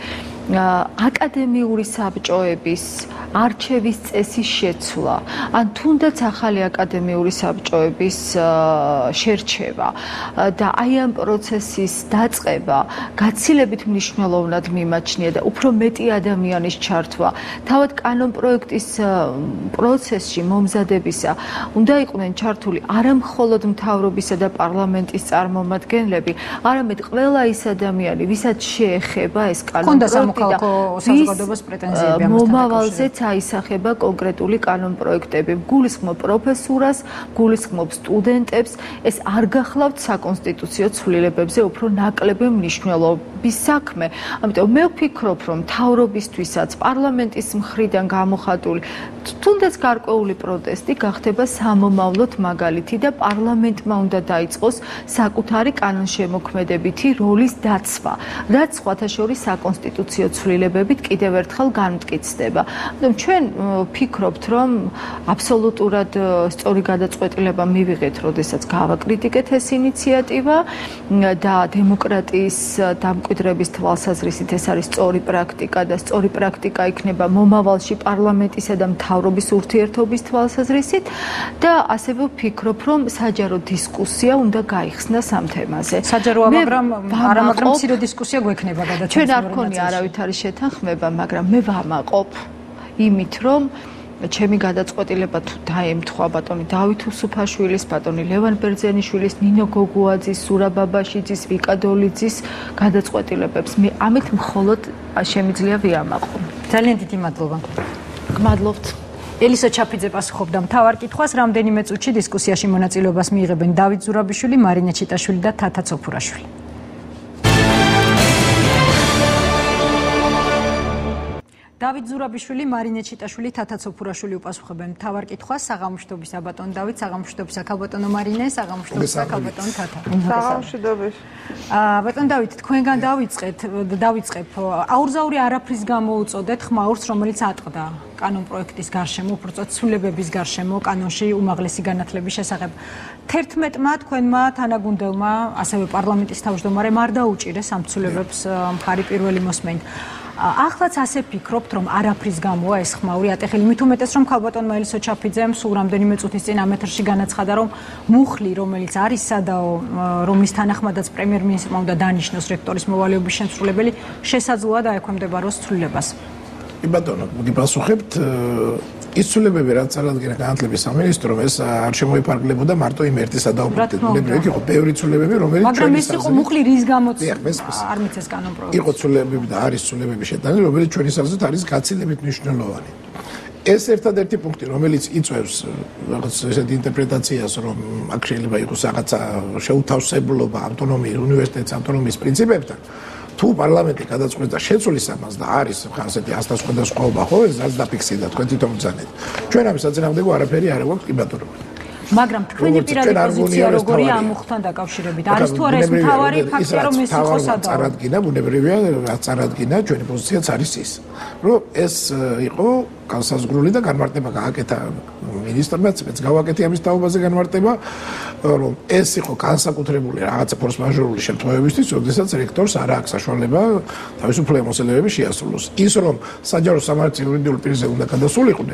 აკადემიური საბჭოების არჩევის წესის შეცვლა, ან თუნდაც ახალი აკადემიური საბჭოების შერჩევა და აი ამ პროცესის დაწყება გაცილებით მნიშვნელოვნად მიმაჩნია და უფრო მეტი ადამიანის ჩართვა. თავად კანონპროექტის პროცესში მომზადებისა უნდა იყვნენ ჩართული არა მხოლოდ მთავრობისა და პარლამენტის წარმომადგენლები, არამედ ყველა ის ადამიანი, ვისაც შეეხება ეს კანონპროექტი და
საზოგადოებას პრეტენზიები ამასთან
მომავალზეც აისახება კონკრეტული კანონპროექტები. გულისხმობ პროფესურას, გულისხმობ სტუდენტებს, ეს არ გახლავთ საკონსტიტუციო ცვლილებებზე უფრო ნაკლები მნიშვნელობის საქმე. ამიტომ მე ვფიქრობ, რომ მთავრობისთვისაც პარლამენტის მხრიდან გამოხატული თუნდაც გარკვეული პროტესტი გახდება სამომავლოდ მაგალითი და პარლამენტმა უნდა დაიწყოს საკუთარი კანონშემოქმედებითი როლის დაცვა, რაც სხვათა შორის საკონსტიტუციო ცვლილებებით კიდევ ერთხელ განმტკიცდება. ჩვენ ვფიქრობთ, რომ აბსოლუტურად სწორი გადაწყვეტილება მივიღეთ, როდესაც გავაკრიტიკეთ ეს ინიციატივა და დემოკრატიის დამკვიდრების თვალსაზრისით ეს არის სწორი პრაქტიკა და სწორი პრაქტიკა იქნება მომავალში პარლამენტისა და მთავრობის ურთიერთობის თვალსაზრისით და ასევე ვფიქრობ, რომ საჯარო დისკუსია უნდა გაიხსნას ამ თემაზე.
საჯაროა, მაგრამ მცირე დისკუსია გვექნება გადაცემის.
ჩვენ არ გქონია არავითარი შეთანხმება, მაგრამ მე ვამაყობ იმით, რომ ჩემი გადაწყვეტილება თუ დაემთხვა ბატონი დავით უსუფაშვილის, ბატონი ლევან ბერძენიშვილის, ნინო გოგუაძის, ზურა ბაბაშიძის, ვიკა დოლიძის გადაწყვეტილებებს მე ამით მხოლოდ შემიძლია ვიამაყო.
ძალიან დიდი მადლობა.
გმადლობთ.
ელისო ჩაფიძე პასუხობდა მთავარ კითხვას. რამდენიმე წუთში დისკუსიაში მონაწილეობას მიიღებენ დავით ზურაბიშვილი, მარინე ჩიტაშვილი და თათა ცოფურაშვილი. დავით ზურაბიშვილი, მარინე ჩიტაშვილი, თათა ცოფურაშვილი უპასუხებენ მთავარ კითხვას. საღამოშტობისა ბატონ დავით, საღამოშტობისა ქალბატონო მარინე, საღამოშტობისა ქალბატონ თათა.
საღამოშტობის.
ბატონ დავით, თქვენგან დავიწყებ. აურზაური არაფრის გამოუწოდეთ ხმაურს, რომელიც ატყდა კანონპროექტის გარშემო, უბრალოდ ცვლილებების გარშემო, კანონში უმაღლესი განათლების შესახებ. 11-მა თქვენმა თანაგუნდელმა, ასევე პარლამენტის თავმჯდომარემ არ დაუჭირეს ამ ცვლილებებს მხარი პირველი მოსმენით. ახლაც ასე ფიქრობთ, რომ არაფრის გამოა ეს ხმაური ატეხილი, მით უმეტეს რომ ქალბატონმა ელისო ჩაფიძემ სულ რამდენიმე წუთის წინ ამ ეთერში განაცხადა, რომ მუხლი, რომელიც არის სადაო, რომლის თანახმადაც პრემიერ-მინისტრმა უნდა დანიშნოს რექტორის მოვალეობის შემსრულებელი, შესაძლოა დაექვემდებაროს ცვლილებას.
ბატონო, გიპასუხებთ ის ცვლილებები, რაც წარადგინა განათლების სამინისტრომ, ეს არ შემოიფარგლებოდა მარტო იმ ერთი სადაო პროექტით. ბუნებრივად იყო ბევრი ცვლილებები, რომელიც
მაგრამ ეს იყო მუხლი რის გამოც არ მიცეს კანონპროექტი.
იყო ცვლილებები და არის ცვლილებები შეტანილი, რომელიც ჩვენი საზრით არის გაცილებით მნიშვნელოვანი. ეს ერთადერთი პუნქტი, რომელიც იწვევს რაღაც ესეთი ინტერპრეტაციას, რომ აქ შეიძლება იყოს რაღაცა შეუთავსებლობა ავტონომიის, უნივერსიტეტის ავტონომიის პრინციპებთან. თუ პარლამენტი გადაწყვეტა შეცვლის ამას და არის ასეთი ასტასხვედასხვაობა, ხო, ეს დაფიქსირდა თქვენ თვითონ ბრძანეთ. ჩვენ ამის საწინააღმდეგო არაფერი არ გვაქვს, კი ბატონო.
მაგრამ თქვენი პირადი პოზიცია როგორია ამ მუხლთან დაკავშირებით? არის თუ არა ეს მთავარი ფაქტორი, რომ ეს იყო სადაო?
წარადგინა, ბუნებრივია, წარადგინა, ჩვენი პოზიციაც არის ის, რომ ეს იყო განსაზღვრული და განმარტება გააკეთა მინისტრმა, მეც გავაკეთე ამის თაობაზე განმარტება, რომ ეს იყო განსაკუთრებული რაღაცა ფორს-მაჟორული შემთხვევებისთვის, როდესაც რექტორს არ აქვს საშუალება თავისუფლება მოსელებების შეასრულოს. ის რომ საჯარო სამართლის იურიდიულ პირზე უნდა გადასულიყვნენ,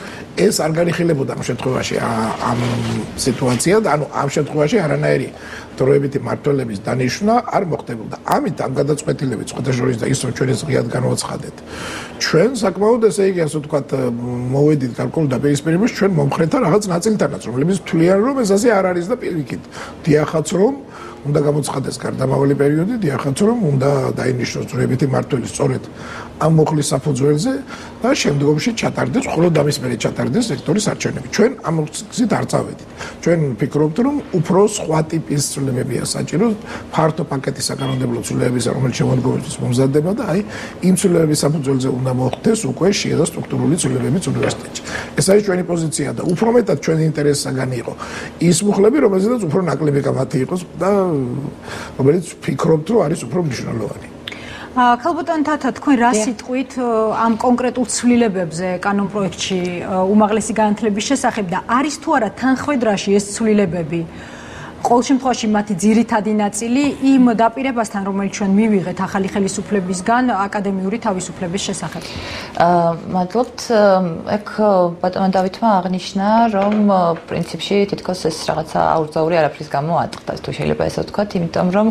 ეს არ განიხილებოდა ამ შემთხვევაში ამ სიტუაციად, ანუ ამ შემთხვევაში არანაირი დროებითი მმართველების დანიშვნა არ მოხდებოდა. ამით ამ გადაწყვეტილებით სხვათა შორის და ის რომ ჩვენ ეს ღიად განვაცხადეთ. ჩვენ საკმაოდ ესე იგი ასე ვთქვათ მოვედით გარკვეულ დაპირისპირებაში ჩვენ მომხრეთა რაღაც ნაწილთანაც, რომლებიც თვლიან რომ ეს ასე არ არის და პირიქით. დიახაც რომ უნდა გამოცხადდეს გარდამავალი პერიოდი, დიახაც რომ უნდა დაინიშნოს ძროებითი მმართველი სწორედ ამ მუხლის საფუძველზე და შემდგომში ჩატარდეს, მხოლოდ ამის მერე ჩატარდეს რექტორის არჩევნები. ჩვენ ამ გზით არ წავედით. ჩვენ ვფიქრობთ, რომ უფრო სხვა ტიპის ცვლილებებია საჭირო, ფართო პაკეტი საკანონმდებლო ცვლილებებისა, რომელიც შემოდგომისთვის მომზადდება და აი იმ ცვლილებების საფუძველზე უნდა მოხდეს უკვე შიდა და სტრუქტურული ცვლილებებიც უნივერსიტეტში. ეს არის ჩვენი პოზიცია და უფრო მეტად ჩვენი ინტერესსაგანი იყო ის მუხლები, რომელზედაც უფრო ნაკლები კამათი იყოს და რომელიც ვფიქრობთ, რომ არის უფრო მნიშვნელოვანი.
ქალბატონ თათა, თქვენ რა სიტყვით ამ კონკრეტულ ცვლილებებზე კანონპროექტში უმაღლესი განათლების შესახებ და არის თუ არა თანხმედრაში ეს ცვლილებები? ყოველ შემთხვევაში მათი ძირითადი ნაწილი იმ დაპირებასთან, რომელიც ჩვენ მივიღეთ ახალი ხელისუფლებისგან აკადემიური თავისუფლების შესახებ.
მადლობთ. ეგ ბატონმა დავითმა აღნიშნა, რომ პრინციპში თითქოს ეს რაღაცა აურძაური არაფრის გამო ატყდა, თუ შეიძლება ესე ვთქვათ, იმიტომ რომ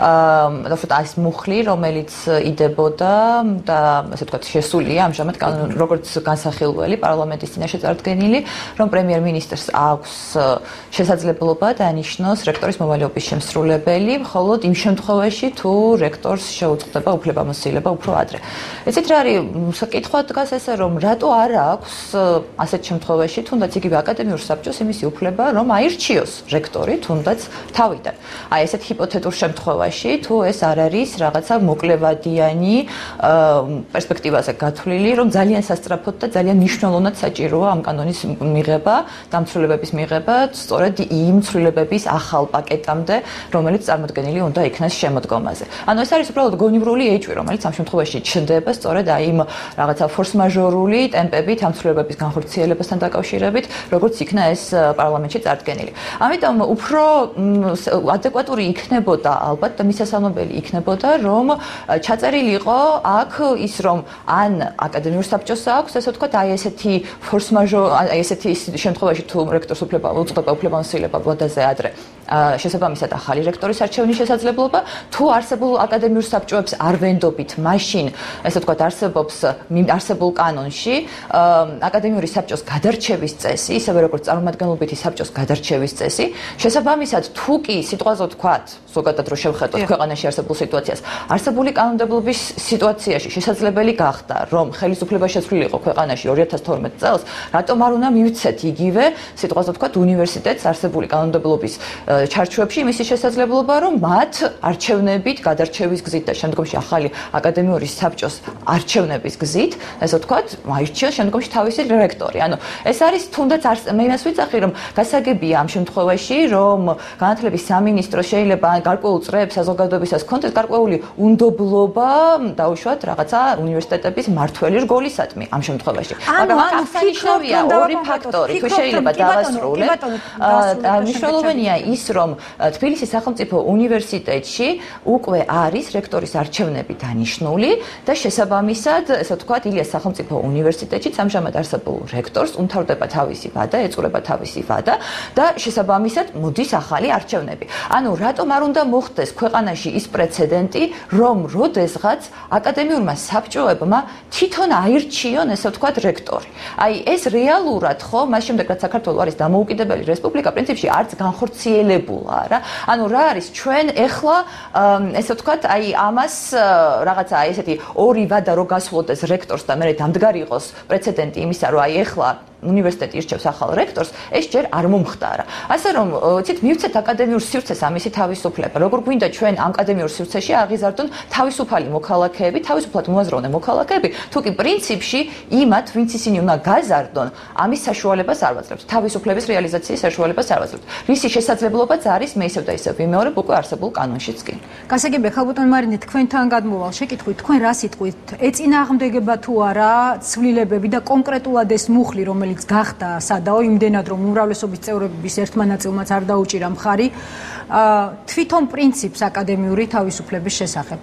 ეს მუხლი, რომელიც იდებოდა და ასე ვთქვათ, შესულია ამჟამად როგორც განსახილველი პარლამენტის წინაშე წარდგენილი, რომ პრემიერ-მინისტრს აქვს შესაძლებლობა დანიშნოს რექტორის მოვალეობის შემსრულებელი, მხოლოდ იმ შემთხვევაში, თუ რექტორს შეუწყდება უფლებამოსილება უფრო ადრე. ეცით რა არის საკითხვა დგას ესე, რომ რატო არ აქვს ასეთ შემთხვევაში, თუნდაც იგივე აკადემიურ საბჭოს იმისი უფლება, რომ აირჩიოს რექტორი, თუნდაც თავიდან. აი ესეთ ჰიპოთეტურ შემთხვევაში, თუ ეს არ არის რაღაცა მოკლევადიანი პერსპექტივაზე გათვლილი, რომ ძალიან სასწრაფოდ და ძალიან მნიშვნელოვნად საჭიროა ამ კანონის მიღება, დამცველებების მიღება, სწორედ იმ ცვლილებების ახალ პაკეტამდე, რომელიც წარმოდგენილი უნდა იქნას შემოდგომაზე. ანუ ეს არის უბრალოდ გონივრული ეჭვი, რომელიც ამ შემთხვევაში ჩნდება სწორედ აი იმ რაღაცა ფორსმაჟორული ტემპებით ამ ცვლილებების განხორციელებასთან დაკავშირებით, როგორც იქნა ეს პარლამენტში წარდგენილი. ამიტომ უფრო ადეკვატური იქნებოდა ალბათ და მისასალმებელი იქნებოდა, რომ ჩაწერილი იყო აქ ის, რომ ან აკადემიურ საბჭოს აქვს, ესე ვთქვათ, აი ესეთი ფორსმაჟორ, აი ესეთი შემთხვევაში თუ რექტორს უწყდება უფლებამოსილება ბოდაზე ადრე შესაბამისად ახალი რექტორის არჩევნის შესაძლებლობა, თუ არსებულ აკადემიურ საბჭოებს არ ვენდობით, მაშინ ესე ვთქვათ, არსებულ კანონში აკადემიური საბჭოს გადარჩევის წესი, ისევე როგორც წარმომადგენლობითი საბჭოს გადარჩევის წესი, შესაბამისად თუ კი სიტყვაზე ვთქვათ, ზოგადად რო შევხედოთ ქვეყანაში არსებულ სიტუაციას, არსებული კანონმდებლობის სიტუაციაში შესაძლებელი გახდა, რომ ხელისუფლება შეცვლილიყო ქვეყანაში 2012 წელს, რატომ არ უნდა მივცეთ იგივე სიტყვაზე ვთქვათ, უნივერსიტეტს არსებული კანონმდებლობის ჩარჩოებში იმისი შესაძლებლობა, რომ მათ არჩევნებით, გადარჩევის გზით და შემდგომში ახალი აკადემიური საბჭოს არჩევნების გზით, ესე ვთქვათ, აირჩიოს შემდგომში თავისი რექტორი. ანუ ეს არის თუნდაც მე იმას ვიცახი, რომ გასაგებია ამ შემთხვევაში, რომ განათლების სამინისტრო შეიძლება გარკვეულ წრეებს საზოგადოებისას კონდეს გარკვეული უნდობლობა დაუშვათ რაღაცა უნივერსიტეტების მმართველი რგოლისადმი ამ შემთხვევაში. მაგრამ აღსანიშნავია ორი ფაქტორი, თუ შეიძლება დავასრულებ. მნიშვნელოვანია ის, რომ თბილისის სახელმწიფო უნივერსიტეტში უკვე არის რექტორის არჩევნები დანიშნული და შესაბამისად, ესე ვთქვათ, ილიას სახელმწიფო უნივერსიტეტში ამჟამად არსებულ რექტორს უმთავრდება თავისი ვადა, ეწურება თავისი ვადა და შესაბამისად მოდის ახალი არჩევნები. ანუ რატომ არ უნდა მოხდეს ქვეყანაში ის პრეცედენტი, რომ როდესღაც აკადემიურმა საბჭოებმა თვითონ აირჩიონ, ესე ვთქვათ, რექტორი. აი ეს რეალურად ხო, მას შემდეგ რაც საქართველო არის დამოუკიდებელი რესპუბლიკა, პრინციპში არც განხორციელებულა რა. ანუ რა არის ჩვენ ეხლა ესე ვთქვათ, აი ამას რაღაცა ესეთი ორი ვადა რო გასვლოდეს რექტორს და მე დამდგარი იყოს პრეცედენტი იმისა, რომ აი ეხლა უნივერსიტეტი ირჩევს ახალ რექტორს, ეს ჯერ არ მომხდარა. ასე რომ, ცით მივცეთ აკადემიურ სივრცეს ამისი თავისუფლება. როგორ გვინდა ჩვენ ამ აკადემიურ სივრცეში აღიზარდონ თავისუფალი მოქალაქეები, თავისუფლად მოაზროვნე მოქალაქეები, თუ კი პრინციპში იმათ, ვინც ისინი უნდა გაზარდონ, ამის საშუალებას არ ვაძლევთ. თავისუფლების რეალიზაციის საშუალებას არ ვაძლევთ. რისი შესაძლებლობაც არის, მე ისევ და ისევ ვიმეორებ უკვე არსებულ კანონშიც კი.
გასაგებია, ხალბატონ მარინე, თქვენთან გადმოვალ შეკითხვით, თქვენ რა სიტყვით ეწინააღმდეგება თუ არა ცვლილებები და კონკრეტულად ეს მუხლი, რომელიც გახდა სადაო იმდენად, რომ უმრავლესობის წევრების ერთმა ნაწილმაც არ დაუჭირა მხარი თვითონ პრინციპს აკადემიური თავისუფლების შესახებ.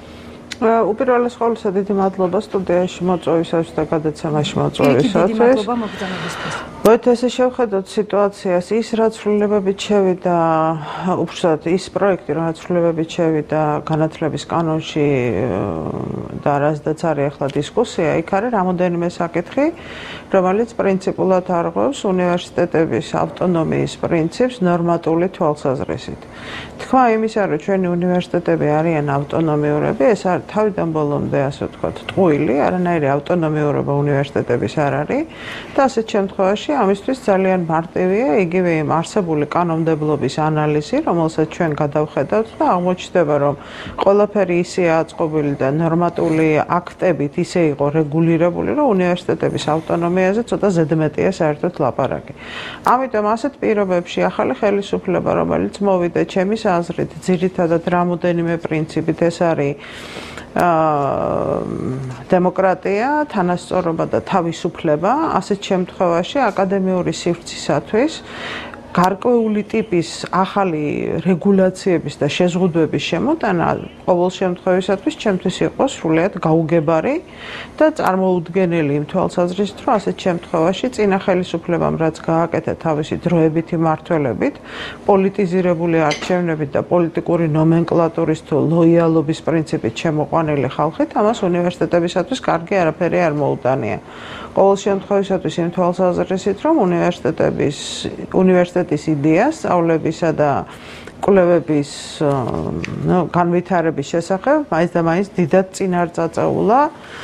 უპირველეს ყოვლისა დიდი მადლობა სტუდიაში მოწვევისათვის და გადაცემაში მოწვევისათვის.
დიდი მადლობა მოგზაურობისთვის.
მოდი ესე შევხედოთ სიტუაციას, ის რაც სრულიებებით შევიდა, უბრალოდ ის პროექტი, რაც სრულიებებით შევიდა განათლების კანონში და რაზეც არის ახლა დისკუსია, იქ არის რამოდენიმე საკითხი, რომელიც პრინციპულად არღვევს უნივერსიტეტების ავტონომიის პრინციპს ნორმატიული თვალსაზრისით. თქვა იმისა, რომ ჩვენი უნივერსიტეტები არიან ავტონომიურები, ეს არის თავიდან ბოლომდე, ასე ვთქვათ, ტყუილი, არანაირი ავტონომიურობა უნივერსიტეტების არ არის და ასეთ შემთხვევაში ამისთვის ძალიან მარტივია იგივე იმ არსებული კანონმდებლობის ანალიზი, რომელსაც ჩვენ გადავხედავთ და აღმოჩნდება, რომ ყველაფერი ისეა აწყობილი და ნორმატიული აქტებით ისე იყო რეგულირებული, რომ უნივერსიტეტების ავტონომიაზე ცოტა ზედმეტია საერთოდ ლაპარაკი. ამიტომ ასეთ პირობებში ახალი ხელისუფლება, რომელიც მოვიდა ჩემის აზრით, ძირითადად რამოდენიმე პრინციპით, ეს არის დემოკრატია, თანასწორობა და თავისუფლება, ასეთ შემთხვევაში აკადემიური სივრცისათვის გარკვეული ტიპის ახალი რეგულაციების და შეზღუდვების შემოტანა ყოველ შემთხვევისათვის ჩემთვის იყო სრულიად გაუგებარი და წარმოუდგენელი იმ თვალსაზრისით, რომ ასეთ შემთხვევაში წინა ხელისუფლებამ რაც გააკეთა თავისი დროებითი მმართველობით, პოლიტიზირებული არჩევნებით და პოლიტიკური ნომენკლატურის თუ ლოიალობის პრინციპით შემოყვანილი ხალხით, ამას უნივერსიტეტებისათვის კარგი არაფერი არ მოუტანია. ყოველ შემთხვევისათვის იმ თვალსაზრისით, რომ უნივერსიტეტის იდეა სწავლებისა და კვლევების განვითარების შესახებ მაინც და მაინც დიდად წინ არ წაწეულა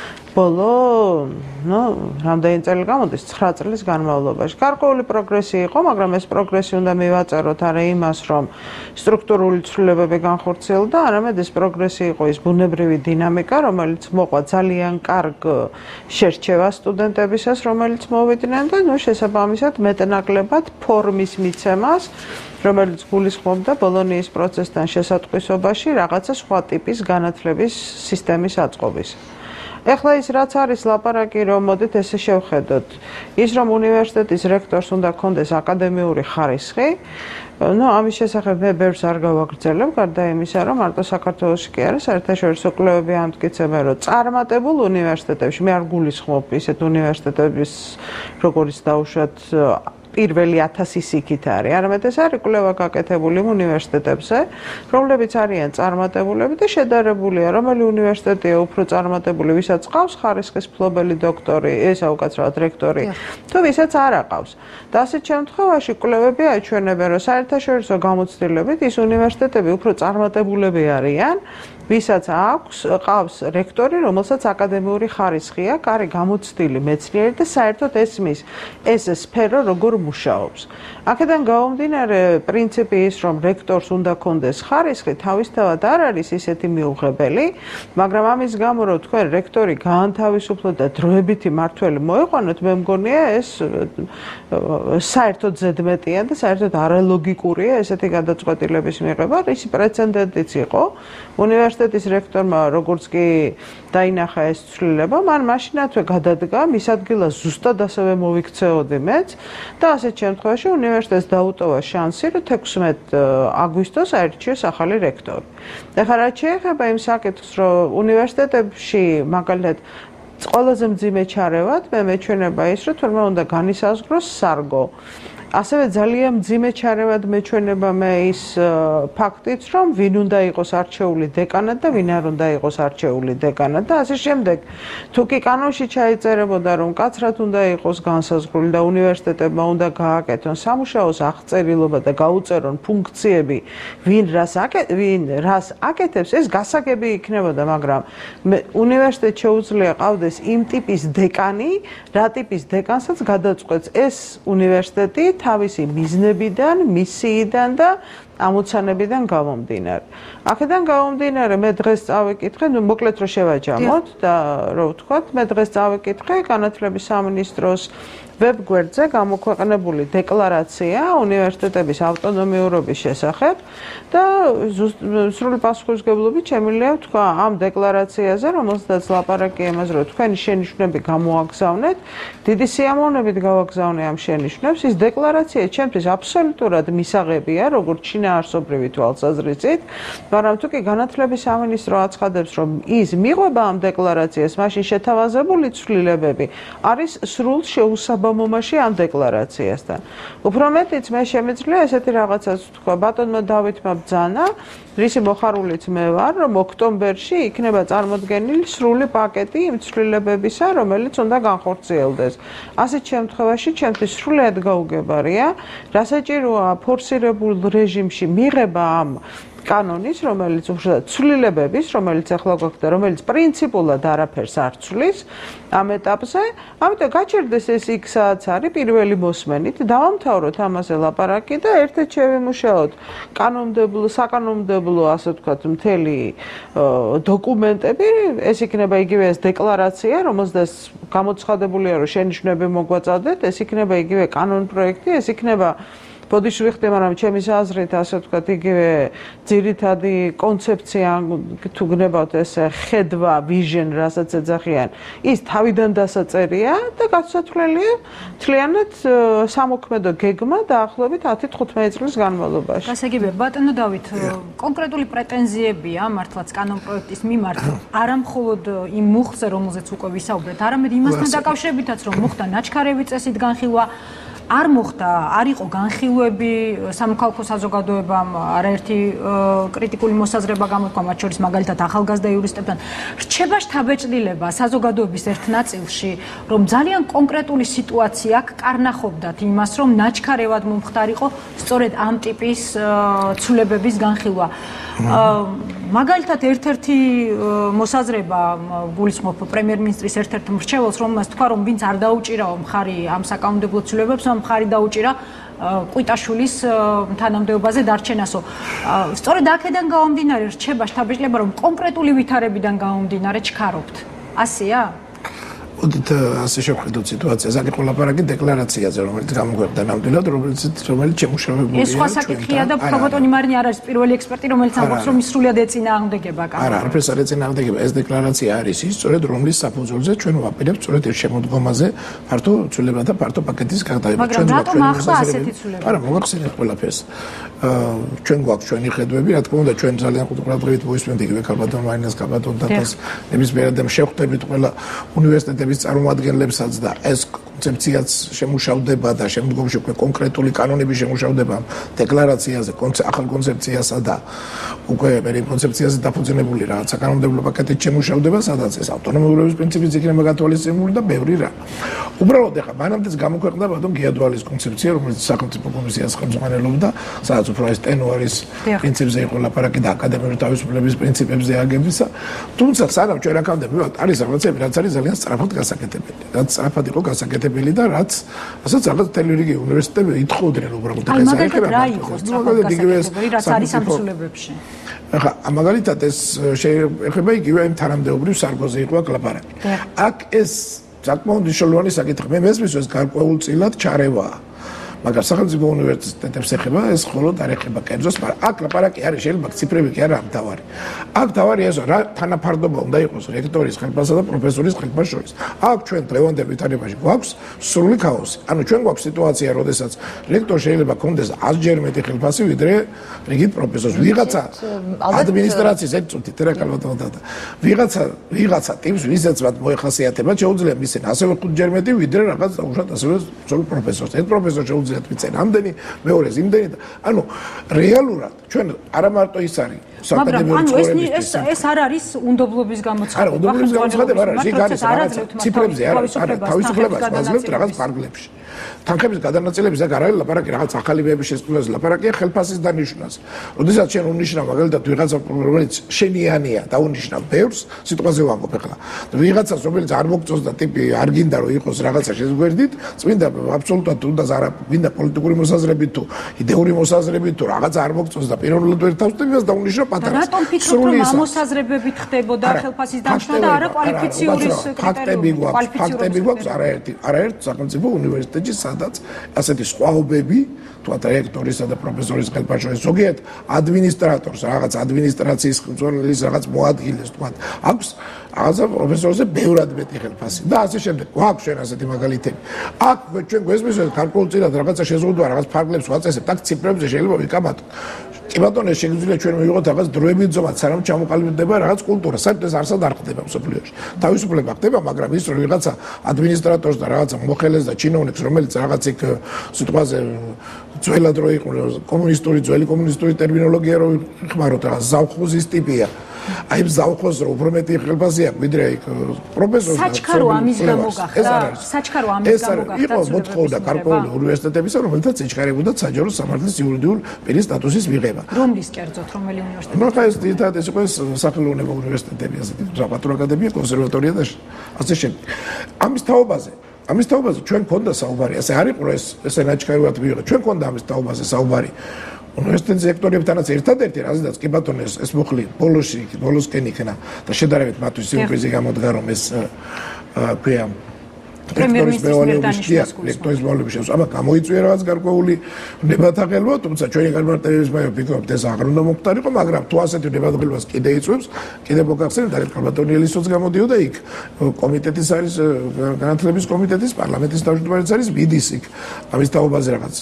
ბოლო, რამდენი წელი გამოდის, 9 წლის განმავლობაში. გარკვეული პროგრესი იყო, მაგრამ ეს პროგრესი უნდა მივაწეროთ არა იმას, რომ სტრუქტურული ცვლილებები განხორციელდა, არამედ ეს პროგრესი იყო ის ბუნებრივი დინამიკა, რომელიც მოყვა ძალიან კარგ შერჩევას სტუდენტებისას, რომელიც მოვიდნენ და შესაბამისად მეტნაკლებად ფორმის მიცემას, რომელიც გულისხმობდა ბოლონიის პროცესთან შესატყვისობაში რაღაცა სხვა ტიპის განათლების სისტემის აწყობის. ეხლა ის რაც არის ლაპარაკი, რომ მოდით ესე შევხედოთ, ის რომ უნივერსიტეტის რექტორს უნდა ჰქონდეს აკადემიური ხარისხი, ამის შესახებ მე ბევრს არ გავაგრძელებ, გარდა იმისა, რომ მარტო საქართველოში კი არის საერთაშორისო კვლევები ამტკიცებენ, რომ წარმატებულ უნივერსიტეტებში, მე არ გულისხმობ ისეთ უნივერსიტეტების, როგორც დაუშვათ პირველი 1000 იქით არის, არამედ ეს არის კვლევა გაკეთებული უნივერსიტეტებზე, რომლებიც არიან წარმატებულები და შედარებულია, რომელი უნივერსიტეტია უფრო წარმატებული, ვისაც ყავს ხარისხის მფლობელი დოქტორი, ესა უკაცრავად რექტორი, თუ ვისაც არ აყავს. და ასეთ შემთხვევაში კვლევები აჩვენებენ, რომ საერთაშორისო გამოცდილებით ის უნივერსიტეტები უფრო წარმატებულები არიან, ვისაც ყავს რექტორი, რომელსაც აკადემიური ხარისხი აქვს, არის გამოცდილი მეცნიერი და საერთოდ ესმის ეს სფერო როგორ მუშაობს. აქედან გამომდინარე, პრინციპი ის, რომ რექტორს უნდა ჰქონდეს ხარისხი, თავისთავად არ არის ისეთი მიუღებელი, მაგრამ ამის გამო, რომ თქვენ რექტორი გაანთავისუფლოთ და დროებითი მმართველი მოიყვანოთ, მე მგონია ეს საერთოდ ზედმეტია და საერთოდ არალოგიკურია ესეთი გადაწყვეტილების მიღება, ისი პრეცედენტიც იყო. უნივერსიტეტის რექტორმა, როგორც კი დაინახა ეს ცვლილება, მან მაშინათვე გადადგა, მის ადგილას ზუსტად ასევე მოვიქცეოდი მეც და ასეთ შემთხვევაში უნივერსიტეტს დაუტოვა შანსი, რომ 16 აგვისტოს აირჩიოს ახალი რექტორი. ეხლა რაც შეეხება იმ საკითხს, რომ უნივერსიტეტებში მაგალითად ყველაზე მძიმე ჩარევად მე მეჩვენება ის, რომ თურმე უნდა განისაზღვროს სარგო. ასევე ძალიან მძიმე ჩარევად მეჩვენება მე ის ფაქტიც, რომ ვინ უნდა იყოს არჩეული დეკანად და ვინ არ უნდა იყოს არჩეული დეკანად და ასე შემდეგ. თუ კი კანონში ჩაიწერებოდა, რომ კაცრად უნდა იყოს განსაზღვრული და უნივერსიტეტებმა უნდა გააკეთონ სამუშაოს აღწერილობა და გაუწერონ ფუნქციები, ვინ რას აკეთებს, ეს გასაგები იქნებოდა, მაგრამ უნივერსიტეტს შეუძლია ყავდეს იმ ტიპის დეკანი, რა ტიპის დეკანსაც გადაწყვეტს ეს უნივერსიტეტი თავისი მიზნებიდან, მისიიდან და ამოცანებიდან გამომდინარე. აქედან გამომდინარე, მე დღეს წავიკითხე, მოკლედ რომ შევაჯამოთ და რო ვთქვათ, მე დღეს წავიკითხე განათლების სამინისტროს ვებგვერდზე გამოქვეყნებული დეკლარაცია უნივერსიტეტების ავტონომიურობის შესახებ და სრული პასუხისმგებლობით შემიძლია ვთქვა ამ დეკლარაციაზე, რომელსაც ლაპარაკია იმაზე, რომ თქვენი შენიშვნები გამოაგზავნეთ, დიდი სიამოვნებით გავაგზავნე ამ შენიშვნებს. ის დეკლარაცია ჩემთვის აბსოლუტურად მისაღებია, როგორც ჩინა შეარსობრივი თვალსაზრისით, მაგრამ თუ კი განათლების სამინისტრო აცხადებს, რომ ის მიყვება ამ დეკლარაციას, მაშინ შეთავაზებული ცვლილებები არის სრულ შეუსაბამობაში ამ დეკლარაციასთან. უფრო მეტიც მე შემიძლია ესეთი რაღაცას ვთქვა, ბატონმა დავითმა ბრძანა, რისი მოხარულიც მე ვარ, რომ ოქტომბერში იქნება წარმოდგენილი სრული პაკეტი იმ ცვლილებებისა, რომელიც უნდა განხორციელდეს. ასეთ შემთხვევაში ჩემთვის სრულიად გაუგებარია, რა საჭიროა ფორსირებულ რეჟიმში მიღება ამ კანონის, რომელიც უშუალოდ ცვლილებების, რომელიც ახლა გვაქვს და რომელიც პრინციპულად არაფერს არ ცვლის ამ ეტაპზე, ამიტომ გაჩერდეს ეს იქ სადაც არის პირველი მოსმენით, დავამთავროთ ამაზე ლაპარაკი და ერთად შევიმუშაოთ საკანონმდებლო, ასე ვთქვათ, მთელი დოკუმენტები, ეს იქნება იგივე ეს დეკლარაცია, რომელზეც გამოცხადებულია, რომ შენიშვნები მოგვაწოდეთ, ეს იქნება იგივე კანონპროექტი, ეს იქნება ბოდიში ვიხდი, მაგრამ ჩემის აზრით, ასე ვთქვათ, იგივე ძირითადი კონცეფცია, თუ გნებავთ ეს ხედვა, vision, რასაც ეძახიან, ის თავიდან დასაწერია და გასათვლელია მთლიანად სამოქმედო გეგმა დაახლოებით 10-15 წლის განმავლობაში.
გასაგებია, ბატონო დავით, კონკრეტული პრეტენზიებია მართლაც კანონპროექტის მიმართ, არა მხოლოდ იმ მუხლზე, რომელზეც უკვე ვისაუბრეთ, არამედ იმასთან დაკავშირებითაც, რომ მოხდა ნაჩქარევი წესით განხილვა, არ მოხდა, არ იყო განხილვები სამოქალაქო საზოგადოებამ, არაერთი კრიტიკული მოსაზრება გამოთქვა, მათ შორის მაგალითად ახალგაზრდა იურისტებთან. რჩება შთაბეჭდილება საზოგადოების ერთ ნაწილში, რომ ძალიან კონკრეტული სიტუაცია აქ კარნახობდათ იმას, რომ ნაჩქარევად მომხდარიყო სწორედ ამ ტიპის ცვლილებების განხილვა. მაგალითად ერთ-ერთი მოსაზრება გულისხმობ პრემიერ-მინისტრის ერთ-ერთ მრჩეველს, რომელმაც თქვა, რომ ვინც არ დაუჭირაო მხარი ამ საკანონმდებლო ცვლილებებს, ამ მხარი დაუჭირა კვიტაშვილის თანამდებობაზე დარჩენასო. სწორედ აქედან გამომდინარე რჩება შთაბეჭდილება, რომ კონკრეტული ვითარებიდან გამომდინარე ჩქარობთ. ასეა?
ოდით ასე შევხედოთ სიტუაციას, აქ იყო ლაპარაკი დეკლარაციაზე, რომელიც გამოგვერდა ნამდვილად, რომელიც შემუშავებულია.
ეს სხვა საკითხია და პროფესორი მარინი არ არის პირველი ექსპერტი, რომელიც ამბობს, რომ ის სრულად ეწინააღმდეგება კანონს.
არა, არაფერს არ ეწინააღმდეგება. ეს დეკლარაცია არის ის, სწორედ რომლის საფუძველზე ჩვენ ვაპირებთ სწორედ ეს შემოდგომაზე ფართო ცვლილებათა ფართო პაკეტის გადაღება.
მაგრამ რატომ ახლა ასეთი ცვლილებები?
არა, მოგახსენეთ ყველაფერს. ჩვენ გვაქვს ჩვენი ხედვები, რა თქმა უნდა, ჩვენ ძალიან ყურადღებით მოვისმენთ იგივე ქალბატონ მარინას, ქალბატონ დათას, ნებისმიერ ადამიანს შევხვდებით ყველა უნივერსიტეტების წარმოადგენლებსაც და ეს კონცეფციაც შემუშავდება და შემდგომში უკვე კონკრეტული კანონები შემუშავდება დეკლარაციაზე, ახალ კონცეფციასა და უკვე მე კონცეფციაზე დაფუძნებული რაღაც საკანონმდებლო პაკეტით შემუშავდება, სადაც ეს ავტონომიურობის პრინციპიც იქნება გათვალისწინებული და ბევრი რა. უბრალოდ ეხლა მანამდეც გამოქვეყნდა ბატონ გიადვალის კონცეფცია, რომელიც სახელმწიფო კომისიას ხელმძღვანელობდა, სადაც უფრო ეს ტენუარის პრინციპზე იყო ლაპარაკი და აკადემიური თავისუფლების პრინციპებზე აგებისა. თუმცა სანამ ჩვენ აქამდე მივავალთ, არის რაღაცები, რაც არის ძალიან სწრაფად გასაკეთებელი. რაც სწრაფად იყო გასაკეთებელი და რაც ასაც რაღაც თელერიგი უნივერსიტეტები ითხოვდნენ უბრალოდ
ეს არის რა იყო სწრაფად გასაკეთებელი, რაც არის ამ ცვლილებებში.
ახლა მაგალითად ეს შეეხება იგივე იმ თანამდებობრივ სარგოზე იყო აქ ლაპარაკი. აქ ეს საკმაოდ მნიშვნელოვანი საკითხი. მე მესმის ეს გარკვეულწილად ჩარევაა. მაგრამ სახელმწიფო უნივერსიტეტებს ეხება ეს მხოლოდ არ ეხება კერძოს, მაგრამ აქ ლაპარაკი არის შეიძლება ციფრები კი არა ამთავარი. აქ თავარი ეს რა თანაფარდობა უნდა იყოს რექტორის ხელფასსა და პროფესორის ხელფას შორის. აქ ჩვენ დღევანდელ ვითარებაში გვაქვს სრული ქაოსი. ანუ ჩვენ გვაქვს სიტუაცია, როდესაც რექტორს შეიძლება კონდეს 100-ჯერ მეტი ხელფასი, ვიდრე რიგით პროფესორს. ვიღაცა ადმინისტრაციის ეწუთით რა კალბატონო და ვიღაცა ტიპს ვისაც მათ მოეხასიათება, შეუძლია მისცენ ასევე 5-ჯერ მეტი, ვიდრე რაღაც უშუალოდ ასევე სრულ პროფესორს. ეს პროფესორი შეუძლია მიცენ ამდენი, მეორეს იმდენი და ანუ რეალურად ჩვენ არა მარტო ის არის
საკადემიური ცხოვრებისთვის. ეს არ არის უნდობლობის გამოცხადება.
არა, უნდობლობის გამოცხადება არ არის, იქ არის რაღაც ციფრებზე არის, თავისუფლებას ვაძლევთ რაღაც პარკლებში. თანხების გადანაწილების აქ არ არის ლაპარაკი რაღაც ახალი ვების შესწავლაზე, ლაპარაკია ხელფასის დანიშვნაზე. როდესაც შენ უნიშნავ მაგალითად ვიღაცა რომელიც შენიანია და უნიშნავ ბევრს, სიტყვაზე ვამბობ ახლა. ვიღაცას რომელიც არ მოგწონს და ტიპი არ გინდა რომ იყოს რაღაცა შეზგვერდით, წმინდა აბსოლუტურად თუნდაც არა გინდა პოლიტიკური მოსაზრებით თუ იდეური მოსაზრებით თუ რაღაცა არ მოგწონს და პირველად ვერ თავსდებიას და უნიშნავ პატარას.
რატომ ფიქრობ რომ ამ მოსაზრებებით ხდებოდა ხელფასის დანიშნა და არა კვალიფიციური
ფაქტები გვაქვს არაერთ სახელმწიფო უნივერსიტეტში სადაც ასეთი სხვაობები თქვათ რექტორისა და პროფესორის ხელფასში ზოგიერთ ადმინისტრატორს რაღაც ადმინისტრაციის ხელმძღვანელის რაღაც მოადგილეს თქვათ აქვს რაღაცა პროფესორზე ბევრად მეტი ხელფასი და ასე შემდეგ გვაქვს ჩვენ ასეთი მაგალითები აქ ჩვენ გვესმის გარკვეულწილად რაღაცა შეზღუდვა რაღაც ფარგლებს ვაწესებთ აქ ციფრებზე შეიძლება ვიკამათოთ კი ბატონო, შეგვიძლია ჩვენ მივიღოთ რაღაც დროებით ზომად, სანამ ჩამოყალიბდება რაღაც კულტურა. საერთოდ ეს არსად არ ხდება მსოფლიოში. თავისუფლება ხდება, მაგრამ ის რომ ვიღაცა ადმინისტრატორს და რაღაცა მოხელეს და ჩინოვნიკს, რომელიც რაღაც იქ სიტყვაზე ძველად რო იყო ძველი კომუნისტური ტერმინოლოგია რო ხმაროთ, რაღაც ზავხოზის ტიპია. აი ზავხოს რო უფრო მეტი ხელფასი აქვს, ვიდრე იქ პროფესორს და
საჩქარო ამის გამო გახდა. საჩქარო ამის გამო გახდა.
იყო მოთხოვნა გარკვეული უნივერსიტეტებისა, რომელთაც ეჩქარებოდა საჯარო სამართლის იურიდიულ პირის სტატუსის მიღება.
რომლის კერძოდ, რომელი უნივერსიტეტი?
ნუ ხა ეს ძირითადად ეს იყო სახელმწიფო უნივერსიტეტები, ასეთი საპატრო აკადემია, კონსერვატორია და ასე შემდეგ. ამის თაობაზე ჩვენ გქონდა საუბარი, ასე არ იყო ესე ნაჩქარულად მიიღო. ჩვენ გქონდა ამის თაობაზე საუბარი. უნივერსიტეტის რექტორებთანაც ერთადერთი რაზედაც კი ბატონო ეს მოხლი ბოლოსკენ იქნა და შედარებით მათთვის სიურპრიზი გამოდგა რომ ეს ქვია
პრემიერ-მინისტრის
რექტორის მეუღლეობის შესაძლოა ამა გამოიწვია რაღაც გარკვეული ნებათაღელვა, თუმცა ჩვენი განმარტებების მე ვფიქრობ ეს აღარ უნდა მოხდარიყო, მაგრამ თუ ასეთი ნებათაღელვას კიდე იწვევს, კიდე მოგახსენებთ და ბატონი ელისოც გამოდიოდა იქ კომიტეტის არის განათლების კომიტეტის პარლამენტის თავმჯდომარეც არის ბიდის იქ ამის თაობაზე რაღაც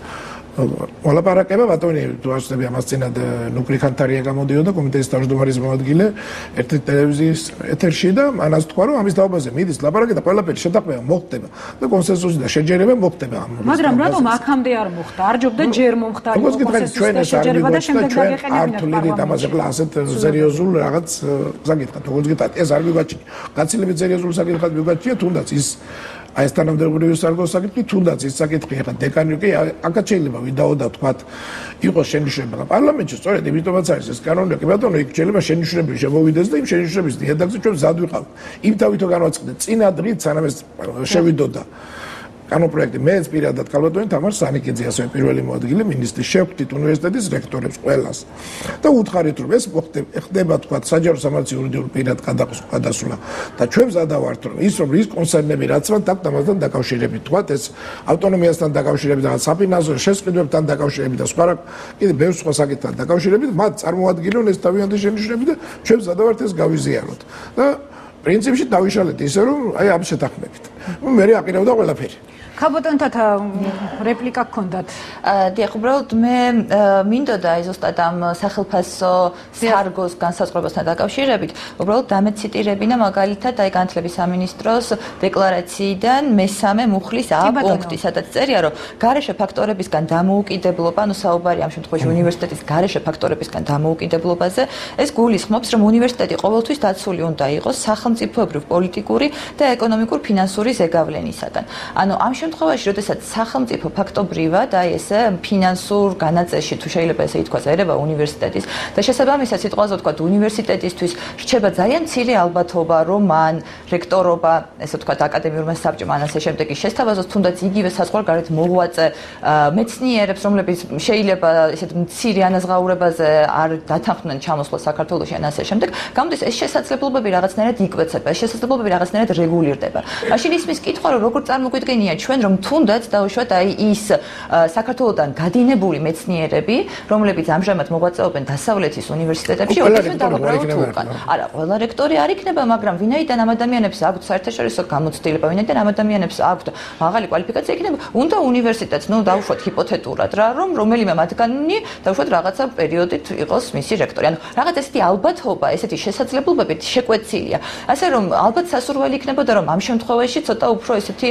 ოლაპარაკება ბატონი თუ ასწრები ამას წინათ ნუკრი ხანთარია გამოდიოდა კომიტეტის თავმჯდომარის მოადგილე ერთი ტელევიზიის ეთერში და მანაც თქვა რომ ამის თაობაზე მიდის ლაპარაკი და ყველაფერი შეთანხმება მოხდება და კონსენსუსი და შეჯერება მოხდება
მაგრამ რატომ აქამდე არ მოხდა არ ჯობდა ჯერ მომხდარიყო კონსენსუსი და შეჯერება და შემდეგ დაგეყენებინათ
არ თვლით ამაზე ასეთ სერიოზულ რაღაც საკითხად როგორც გითხრათ ეს არ მივაჩნია გაცილებით სერიოზულ საკითხად მივაჩნია თუნდაც ის აი ეს თანამდებობრივი სარგოს საკითხი თუნდაც ის საკითხი ახლა დეკანი კი აქაც შეიძლება ვიდაოდა თქვათ იყოს შენიშვნება პარლამენტში სწორედ იმიტომაც არის ეს კანონი კი ბატონო იქ შეიძლება შენიშვნები შემოვიდეს და იმ შენიშვნების დიადაგზე ჩვენ მზად ვიყავთ იმ თავითო განვაცხადეთ წინა დღით სანამ ეს შევიდოდა კანონპროექტი მეც პირადად კალბატონი თამარ სანიკიძე ასევე პირველი მოადგილე მინისტრი შევხვდით უნივერსიტეტის რექტორებს ყველას და უთხარით რომ ეს ხდება თქვა საჯარო სამართლის იურიდიულ პირად გადასვლა და ჩვენ მზადა ვართ რომ ის კონცერნები რაც ვართ აქ ამასთან დაკავშირებით თქვა ეს ავტონომიასთან დაკავშირებით და საფინანსო შესყიდვებთან დაკავშირებით და სხვა კიდე ბევრ სხვა საკითხთან დაკავშირებით მათ წარმოადგენენ ეს თავიანთი შენიშვნები და ჩვენ მზადა ვართ ეს გავიზიაროთ და პრინციპში დავიშალეთ ისე რომ აი ამ შეთანხმებით მე აყირავდა ყველაფერი
ქალბატონთან რეპლიკა გქონდათ.
დიახ, უბრალოდ მე მინდოდა აი ზუსტად ამ სახელმწიფო სარგოს განსაზღვრებასთან დაკავშირებით, უბრალოდ დამეციტირებინა მაგალითად აი განათლების სამინისტროს დეკლარაციიდან მესამე მუხლის A პუნქტი, სადაც წერია, რომ გარეშე ფაქტორებისგან დამოუკიდებლობა, ანუ საუბარი ამ შემთხვევაში უნივერსიტეტის გარეშე ფაქტორებისგან დამოუკიდებლობაზე, ეს გულისხმობს, რომ უნივერსიტეტი ყოველთვის დაცული უნდა იყოს სახელმწიფოებრივ პოლიტიკური და ეკონომიკურ-ფინანსური ზეგავლენისაგან. ანუ ამ შემთხვევაში, როდესაც სახელმწიფო ფაქტობრივად აი ესე ფინანსურ განაწესში თუ შეიძლება ესე ითქვას ერევა უნივერსიტეტის და შესაბამისად სიტყვაზე ვთქვათ უნივერსიტეტისთვის რჩება ძალიან მცირე ალბათობა რომ მან რექტორობა ესე ვთქვათ აკადემიურმა საბჭომ ან ასე შემდეგ შესთავაზოს თუნდაც იგივე საზღვარგარეთ მოღვაწე მეცნიერებს რომლებიც შეიძლება ესეთ მცირე ანაზღაურებაზე არ დათანხმდნენ ჩამოსვლა საქართველოში ან ასე შემდეგ გამოდის ეს შესაძლებლობები რაღაცნაირად იკვეცება ეს შესაძლებლობები რაღაცნაირად რეგულირდება მაშინ ისმის კითხვა რომ როგორ წარმოგვიდგენია ჩვენ რომ თუნდაც დაუშვათ აი ის საქართველოსთან გადინებული მეცნიერები, რომლებიც ამჟამად მოღვაწეობენ დასავლეთის უნივერსიტეტებში, ოთხივე დავუბრალოთ უკან. არა, ყველა რექტორი არ იქნება, მაგრამ ვინაიდან ამ ადამიანებს აქვთ საერთაშორისო გამოცდილება, ვინაიდან ამ ადამიანებს აქვთ მაღალი კვალიფიკაცია იქნება, უნდა უნივერსიტეტს, ნუ დაუშვათ ჰიპოთეტურად რა, რომ რომელიმე მათგანი დაუშვათ რაღაცა პერიოდით იყოს მისი რექტორი. ანუ რაღაც ესეთი ალბათობა, ესეთი შესაძლებლობები შეკვეცილია. ასე რომ ალბათ სასურველი იქნებოდა რომ ამ შემთხვევაში ცოტა უფრო ესეთი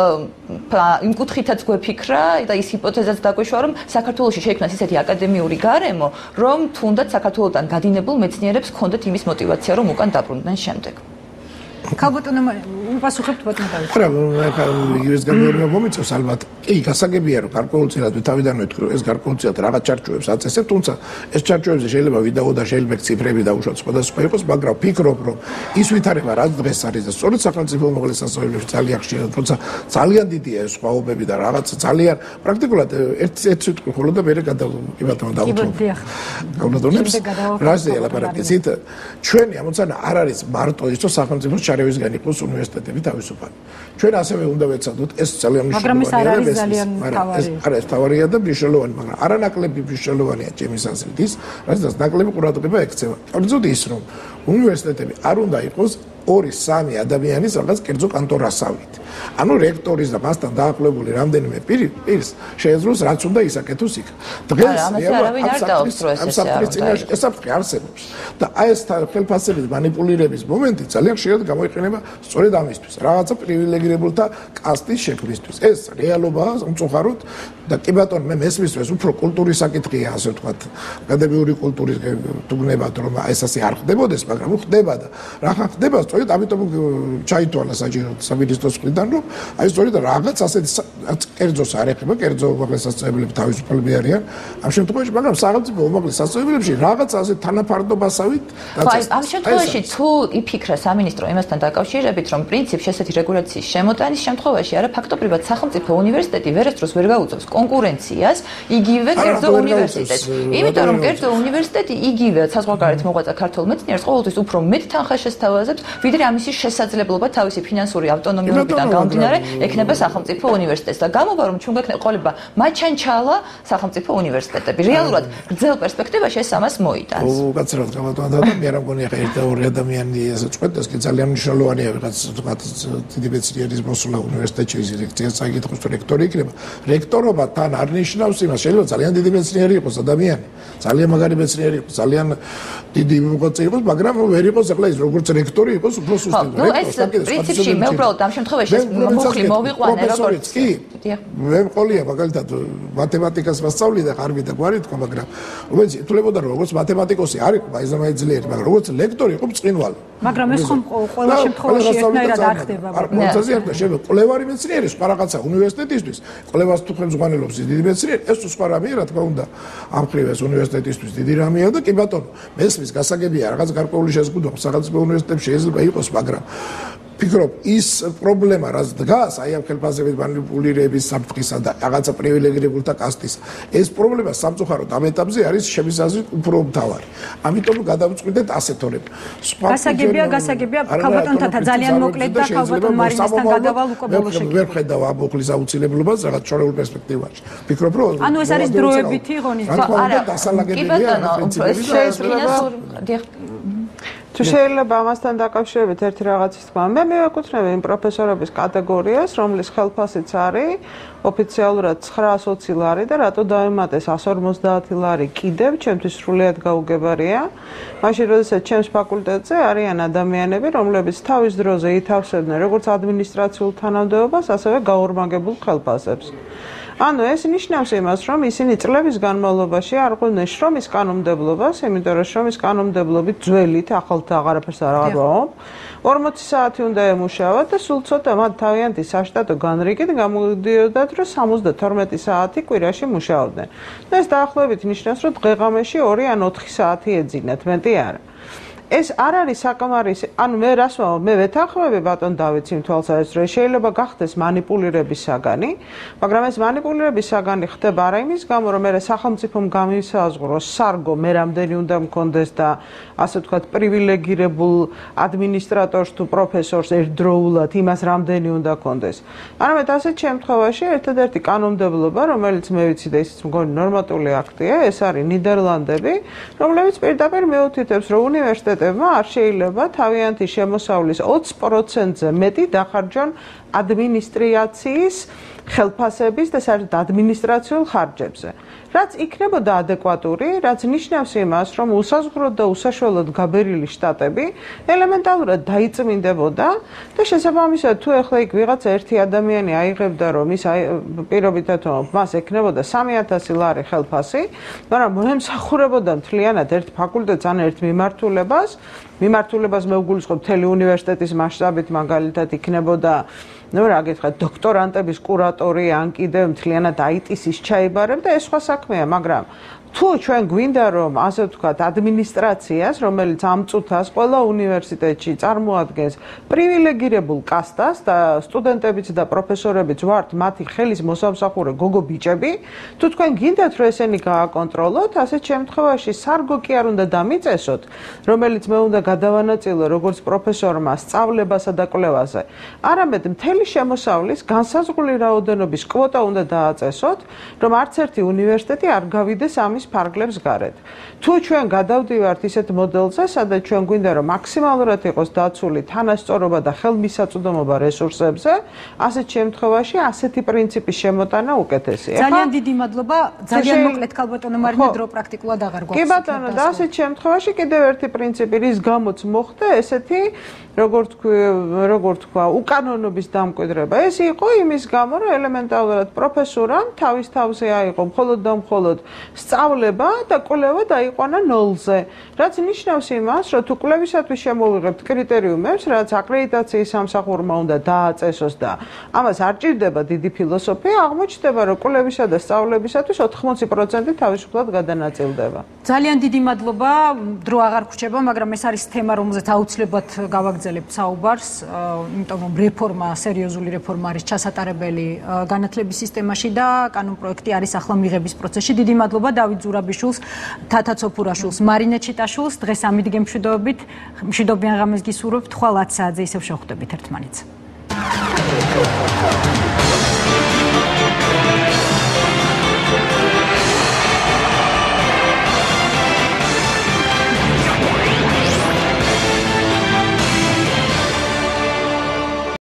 იმ კუთხითაც გვეფიქრა და ის ჰიპოთეზაც დაგვეშვა რომ საქართველოში შეიქმნას ისეთი აკადემიური გარემო რომ თუნდაც საქართველოსთან გადინებულ მეცნიერებს ჰქონდეთ იმის мотиваცია რომ უკან დაბრუნდნენ შემდეგ
ქალბატონო უპასუხებთ ბატონო დავით
არა იგივეს განმეორება მომიწევს ალბათ კი გასაგებია რომ გარკვეულწილად თავიდან ვეთქვი რომ ეს გარკვეულწილად რაღაც ჩარჩოებს აწესებ თუმცა ეს ჩარჩოებზე შეიძლება ვიდაოდა შეიძლება ციფრები დაუშვათ სხვადასხვა იყოს მაგრამ ვფიქრობ რომ ის ვითარება რაც დღეს არის და სწორედ სახელმწიფო უმაღლეს სასწავლებლებში ძალიან ხშირად თუმცა ძალიან დიდია ეს სხვაობები და რაღაც ძალიან პრაქტიკულად ერთ სიტყვით ხოლმე და მე კი ბატონო დავუშვებ გავლადონებს რაზე ლაპარაკი ზით ჩვენი ამოცანა არ არის მარტო ის რომ სახელმწიფო ჩარევისგან იყოს უნივერსიტეტები თავისუფალი. ჩვენ ასევე უნდა ვეცადოთ ეს ძალიან მნიშვნელოვანია. არა ეს თავარია და მნიშვნელოვანი, მაგრამ არანაკლები მნიშვნელოვანია ჩემის აზრით ის, რასაც ნაკლები ყურადღება ექცევა. ორწოდ ის რომ უნივერსიტეტები არ უნდა იყოს 2-3 ადამიანის რაღაც კერძო კანტორასავით. ანუ რექტორის და მასთან დაახლოებული რამდენიმე პირს შეეძლოს რაც უნდა ისაკეთოს იქ. დღეს ესაფრთხე არსებობს და აი ეს ხელფასების манипуლირების მომენტი ძალიან ხშირად გამოიყენება სწორედ ამისთვის, რაღაცა პრივილეგირებულთა კასტის შექმნისთვის. ეს რეალობაა სამწუხაროდ და კი ბატონო მე მესმის რომ უფრო კულტურის საკითხია, ასე ვთქვათ, აკადემიური კულტურის თუგნებად რომ ეს ასე არ ხდებოდეს, მაგრამ ხდება და რა ხდება, სწორედ ამიტომ ჩაითვალა საჭიროდ სამინისტროს მხრიდან რომ აი სწორედ რაღაც ასეთი კერძოს არ ეხება, კერძო უმაღლეს სასწავლებლები თავისუფლები არიან ამ შემთხვევაში, მაგრამ სახელმწიფო უმაღლეს სასწავლებლებში რაღაც ასე თანაფარდობასავით
დაწესდა. ამ შემთხვევაში თუ იფიქრა სამინისტრო იმასთან დაკავშირებით, რომ პრინციპში ესეთი რეგულაციის შემოტანის შემთხვევაში არა ფაქტობრივად სახელმწიფო უნივერსიტეტი ვერასდროს ვერ გაუწევს კონკურენციას იგივე კერძო უნივერსიტეტს. იმიტომ რომ კერძო უნივერსიტეტი იგივე საზღვარგარეთ მოღვაწე ქართულ მეცნიერს ყოველთვის უფრო მეტ თანხას შესთავაზებს, ვიდრე ამისი შესაძლებლობა თავისი ფინანსური ავტონომიურობიდან გამომდინარე ექნება სახელმწიფო უნივერსიტეტს და გამობა რომ ჩვენ გვექნება ყოლება მაჩანჩალა სახელმწიფო უნივერსიტეტები. რეალურად გრძელ პერსპექტივაში ეს ამას მოიტანს.
უკაცრავად გამოვიდა და მე რა მგონია ხა ერთ-ორი ადამიანი ასე წყვეტს კი ძალიან მნიშვნელოვანია ვიღაც თქვათ დიდი მეცნიერის მოსვლა უნივერსიტეტში ლექციას წაიკითხოს თუ რექტორი იქნება. რექტორობა თან არ ნიშნავს იმას, შეიძლება ძალიან დიდი მეცნიერი იყოს ადამიანი, ძალიან მაგარი მეცნიერი იყოს, ძალიან დიდი მოღვაწე იყოს, მაგრამ ვერ იყოს ახლა ის როგორც რექტორი იყოს უფრო სუსტი.
ნუ ეს პრინციპში მე უბრალოდ ამ შემთხვევაში მუხლი მოვიყვანე როგორც
მე მყოლია მაგალითად მათემატიკას ვასწავლი და ხარ ვიდა გვარი თქვა, მაგრამ რომელიც ითვლებოდა რომ როგორც მათემატიკოსი არ იყო მაიზამაი ძლიერი, მაგრამ როგორც ლექტორი იყო ბრწყინვალე.
მაგრამ ეს ხომ ყველა შემთხვევაში ერთნაირად არ ხდება.
პროცესი არ ხდება, შეიძლება კვლევარი მეცნიერი სხვა რაღაცა უნივერსიტეტისთვის, კვლევას თუ ხელმძღვანელობს დიდი მეცნიერი, ეს თუ სხვა რამეა, რა თქმა უნდა, ამ ხრივ ეს უნივერსიტეტისთვის დიდი რამეა და კი ბატონო, მესმის გასაგებია რაღაც გარკვეული შეზღუდვა სახელმწიფო უნივერსიტეტებში შეიძლება იყოს, მაგრამ ფიქრობ ის პრობლემა რაც დგას აი ამ ხელფასების манипуლირების საფრთხისა და რაღაცა პრივილეგირებულთა კასტის ეს პრობლემა სამწუხაროდ ამ ეტაპზე არის ჩემის აზრით უფრო მთავარი. ამიტომ გადავწყვიტეთ ასეთორებ.
გასაგებია ქალბატონთა ძალიან მოკლედ და ქალბატონ მარინესთან გადავალ უკვე ბოლო შექმნა.
ვერ ხედავ ამოხლის აუცილებლობას რაღაც შორეულ პერსპექტივაში. ფიქრობ რომ
ანუ ეს არის დროებითი ღონისძიება.
არა, დასალაგებელია პრინციპები და
თუ შეიძლება ამასთან დაკავშირებით ერთი რაღაცის თქვა, მე მივეკუთვნები იმ პროფესორების კატეგორიას, რომლის ხელფასიც არის ოფიციალურად 920 ლარი და რატო დაემატეს 150 ლარი კიდევ, ჩემთვის სრულიად გაუგებარია. მაშინ როდესაც ჩემს ფაკულტეტზე არიან ადამიანები, რომლებიც თავის დროზე ითავსებდნენ როგორც ადმინისტრაციულ თანამდებობას, ასევე გაორმაგებულ ხელფასებს. ანუ ეს ნიშნავს იმას, რომ ისინი წლების განმავლობაში არ ყვნენ შრომის კანონმდებლობას, იმიტომ რომ შრომის კანონმდებლობით ძველით ახალთ აღარაფერს არ აღარ 40 საათი უნდა ემუშავათ და სულ ცოტა მათ თავიანთი საშტატო განრიგით გამოდიოდათ, რომ 72 საათი კვირაში მუშაობდნენ. ეს დაახლოებით ნიშნავს, რომ დღე-ღამეში 2 ან 4 საათი ეძინათ, მეტი არა. ეს არ არის საკმარისი, ანუ მე რას ვამბობ, მე ვეთანხმები ბატონ დავით იმ თვალსაზრისით, რომ შეიძლება გახდეს манипуლირების საგანი, მაგრამ ეს манипуლირების საგანი ხდება არა იმის გამო, რომ მე სახელმწიფომ გამისაზღვროს სარგო მე რამდენი უნდა მქონდეს და ასე ვთქვათ პრივილეგირებულ ადმინისტრატორს თუ პროფესორს ერთდროულად იმას რამდენი უნდა მქონდეს. არამედ ასეთ შემთხვევაში ერთადერთი კანონმდებლობა, რომელიც მე ვიცი და ისიც მგონი ნორმატიული აქტია, ეს არის ნიდერლანდები, რომლებიც პირდაპირ მეუთითებს, რომ უნივერსიტეტ არ შეიძლება თავიანთი შემოსავლის 20%-ზე მეტი დახარჯონ ადმინისტრაციის ხელფასების და საერთოდ ადმინისტრაციულ ხარჯებზე. რაც იქნებოდა ადეკვატური, რაც ნიშნავს იმას, რომ უსაზღვროდ და უსაშველოდ გაბერილი შტატები ელემენტარულად დაიწმინდებოდა და შესაბამისად თუ ეხლა იქ ვიღაცა ერთი ადამიანი აიღებდა, რომ ის პირობითად მას ექნებოდა 3000 ლარი ხელფასი, მაგრამ მოემსახურებოდა მთლიანად ერთ ფაკულტეტს ან ერთ მიმართულებას მე ვგულისხმობ მთელი უნივერსიტეტის მასშტაბით მაგალითად იქნებოდა ну რა გითხრათ დოქტორანტების კურატორი ან კიდევ მთლიანად IT-ის ჩაიბარებ და ეს სხვა საქმეა, მაგრამ თუ ჩვენ გვინდა რომ ასე ვთქვათ ადმინისტრაციას, რომელიც ამ წუთას ყველა უნივერსიტეტში წარმოადგენს პრივილეგირებულ კასტას და სტუდენტებიც და პროფესორებიც ვართ მათი ხელის მოსამსახურე გოგო ბიჭები, თუ თქვენ გინდათ რომ ესენი გააკონტროლოთ, ასეთ შემთხვევაში სარგო კი არ უნდა დამიწესოთ, რომელიც მე უნდა გადავანაწილო როგორც პროფესორმა სწავლებასა და კვლევაზე, არამედ მთელი შემოსავლის განსაზღვრული რაოდენობის კვოტა უნდა დააწესოთ, რომ არც ერთი უნივერსიტეტი არ გავიდეს ამის ამის ფარგლებს გარეთ. თუ ჩვენ გადავდივართ ისეთ მოდელზე, სადაც ჩვენ გვინდა რომ მაქსიმალურად იყოს დაცული თანასწორობა და ხელმისაწვდომობა რესურსებზე, ასეთ შემთხვევაში ასეთი პრინციპის შემოტანა უკეთესია.
ძალიან დიდი მადლობა. ძალიან მოკლედ ქალბატონო მარინა დრო პრაქტიკულად აღარ გვაქვს.
კი ბატონო, და ასეთ შემთხვევაში კიდევ ერთი პრინციპი, რის გამოც მოხდა ესეთი, როგორ თქვა, უკანონობის დამკვიდრება. ეს იყო იმის გამო, რომ ელემენტარულად პროფესორამ თავის თავზე აიღო მხოლოდ და მხოლოდ სწავლება და კვლევა დაიყვანა ნოლზე. რაც ნიშნავს იმას, რომ თუ კვლევისათვის შემოვიღებთ კრიტერიუმებს, რაც აკრედიტაციის სამსახურმა უნდა დააწესოს და ამას არ ჭირდება დიდი ფილოსოფია, აღმოჩნდება, რომ კვლევისა და სწავლებისათვის 80% თავისუფლად გადანაწილდება.
ძალიან დიდი მადლობა. დრო აღარ გრჩება, მაგრამ ეს არის თემა, რომელზეც აუცილებლად გავაგრძელებთ საუბარს, იმიტომ რომ რეფორმა, სერიოზული რეფორმა არის ჩასატარებელი განათლების სისტემაში და კანონპროექტი არის ახლა მიღების პროცესში. დიდი მადლობა დავით ზურაბიშვილს, თათა ცოფურაშვილს, მარინე ჩიტაშვილს. დღეს ამით გემშვიდობებით. მშვიდობიან ღამეს გისურვებთ. ხვალ 10 საათზე ისევ შევხვდებით ერთმანეთს.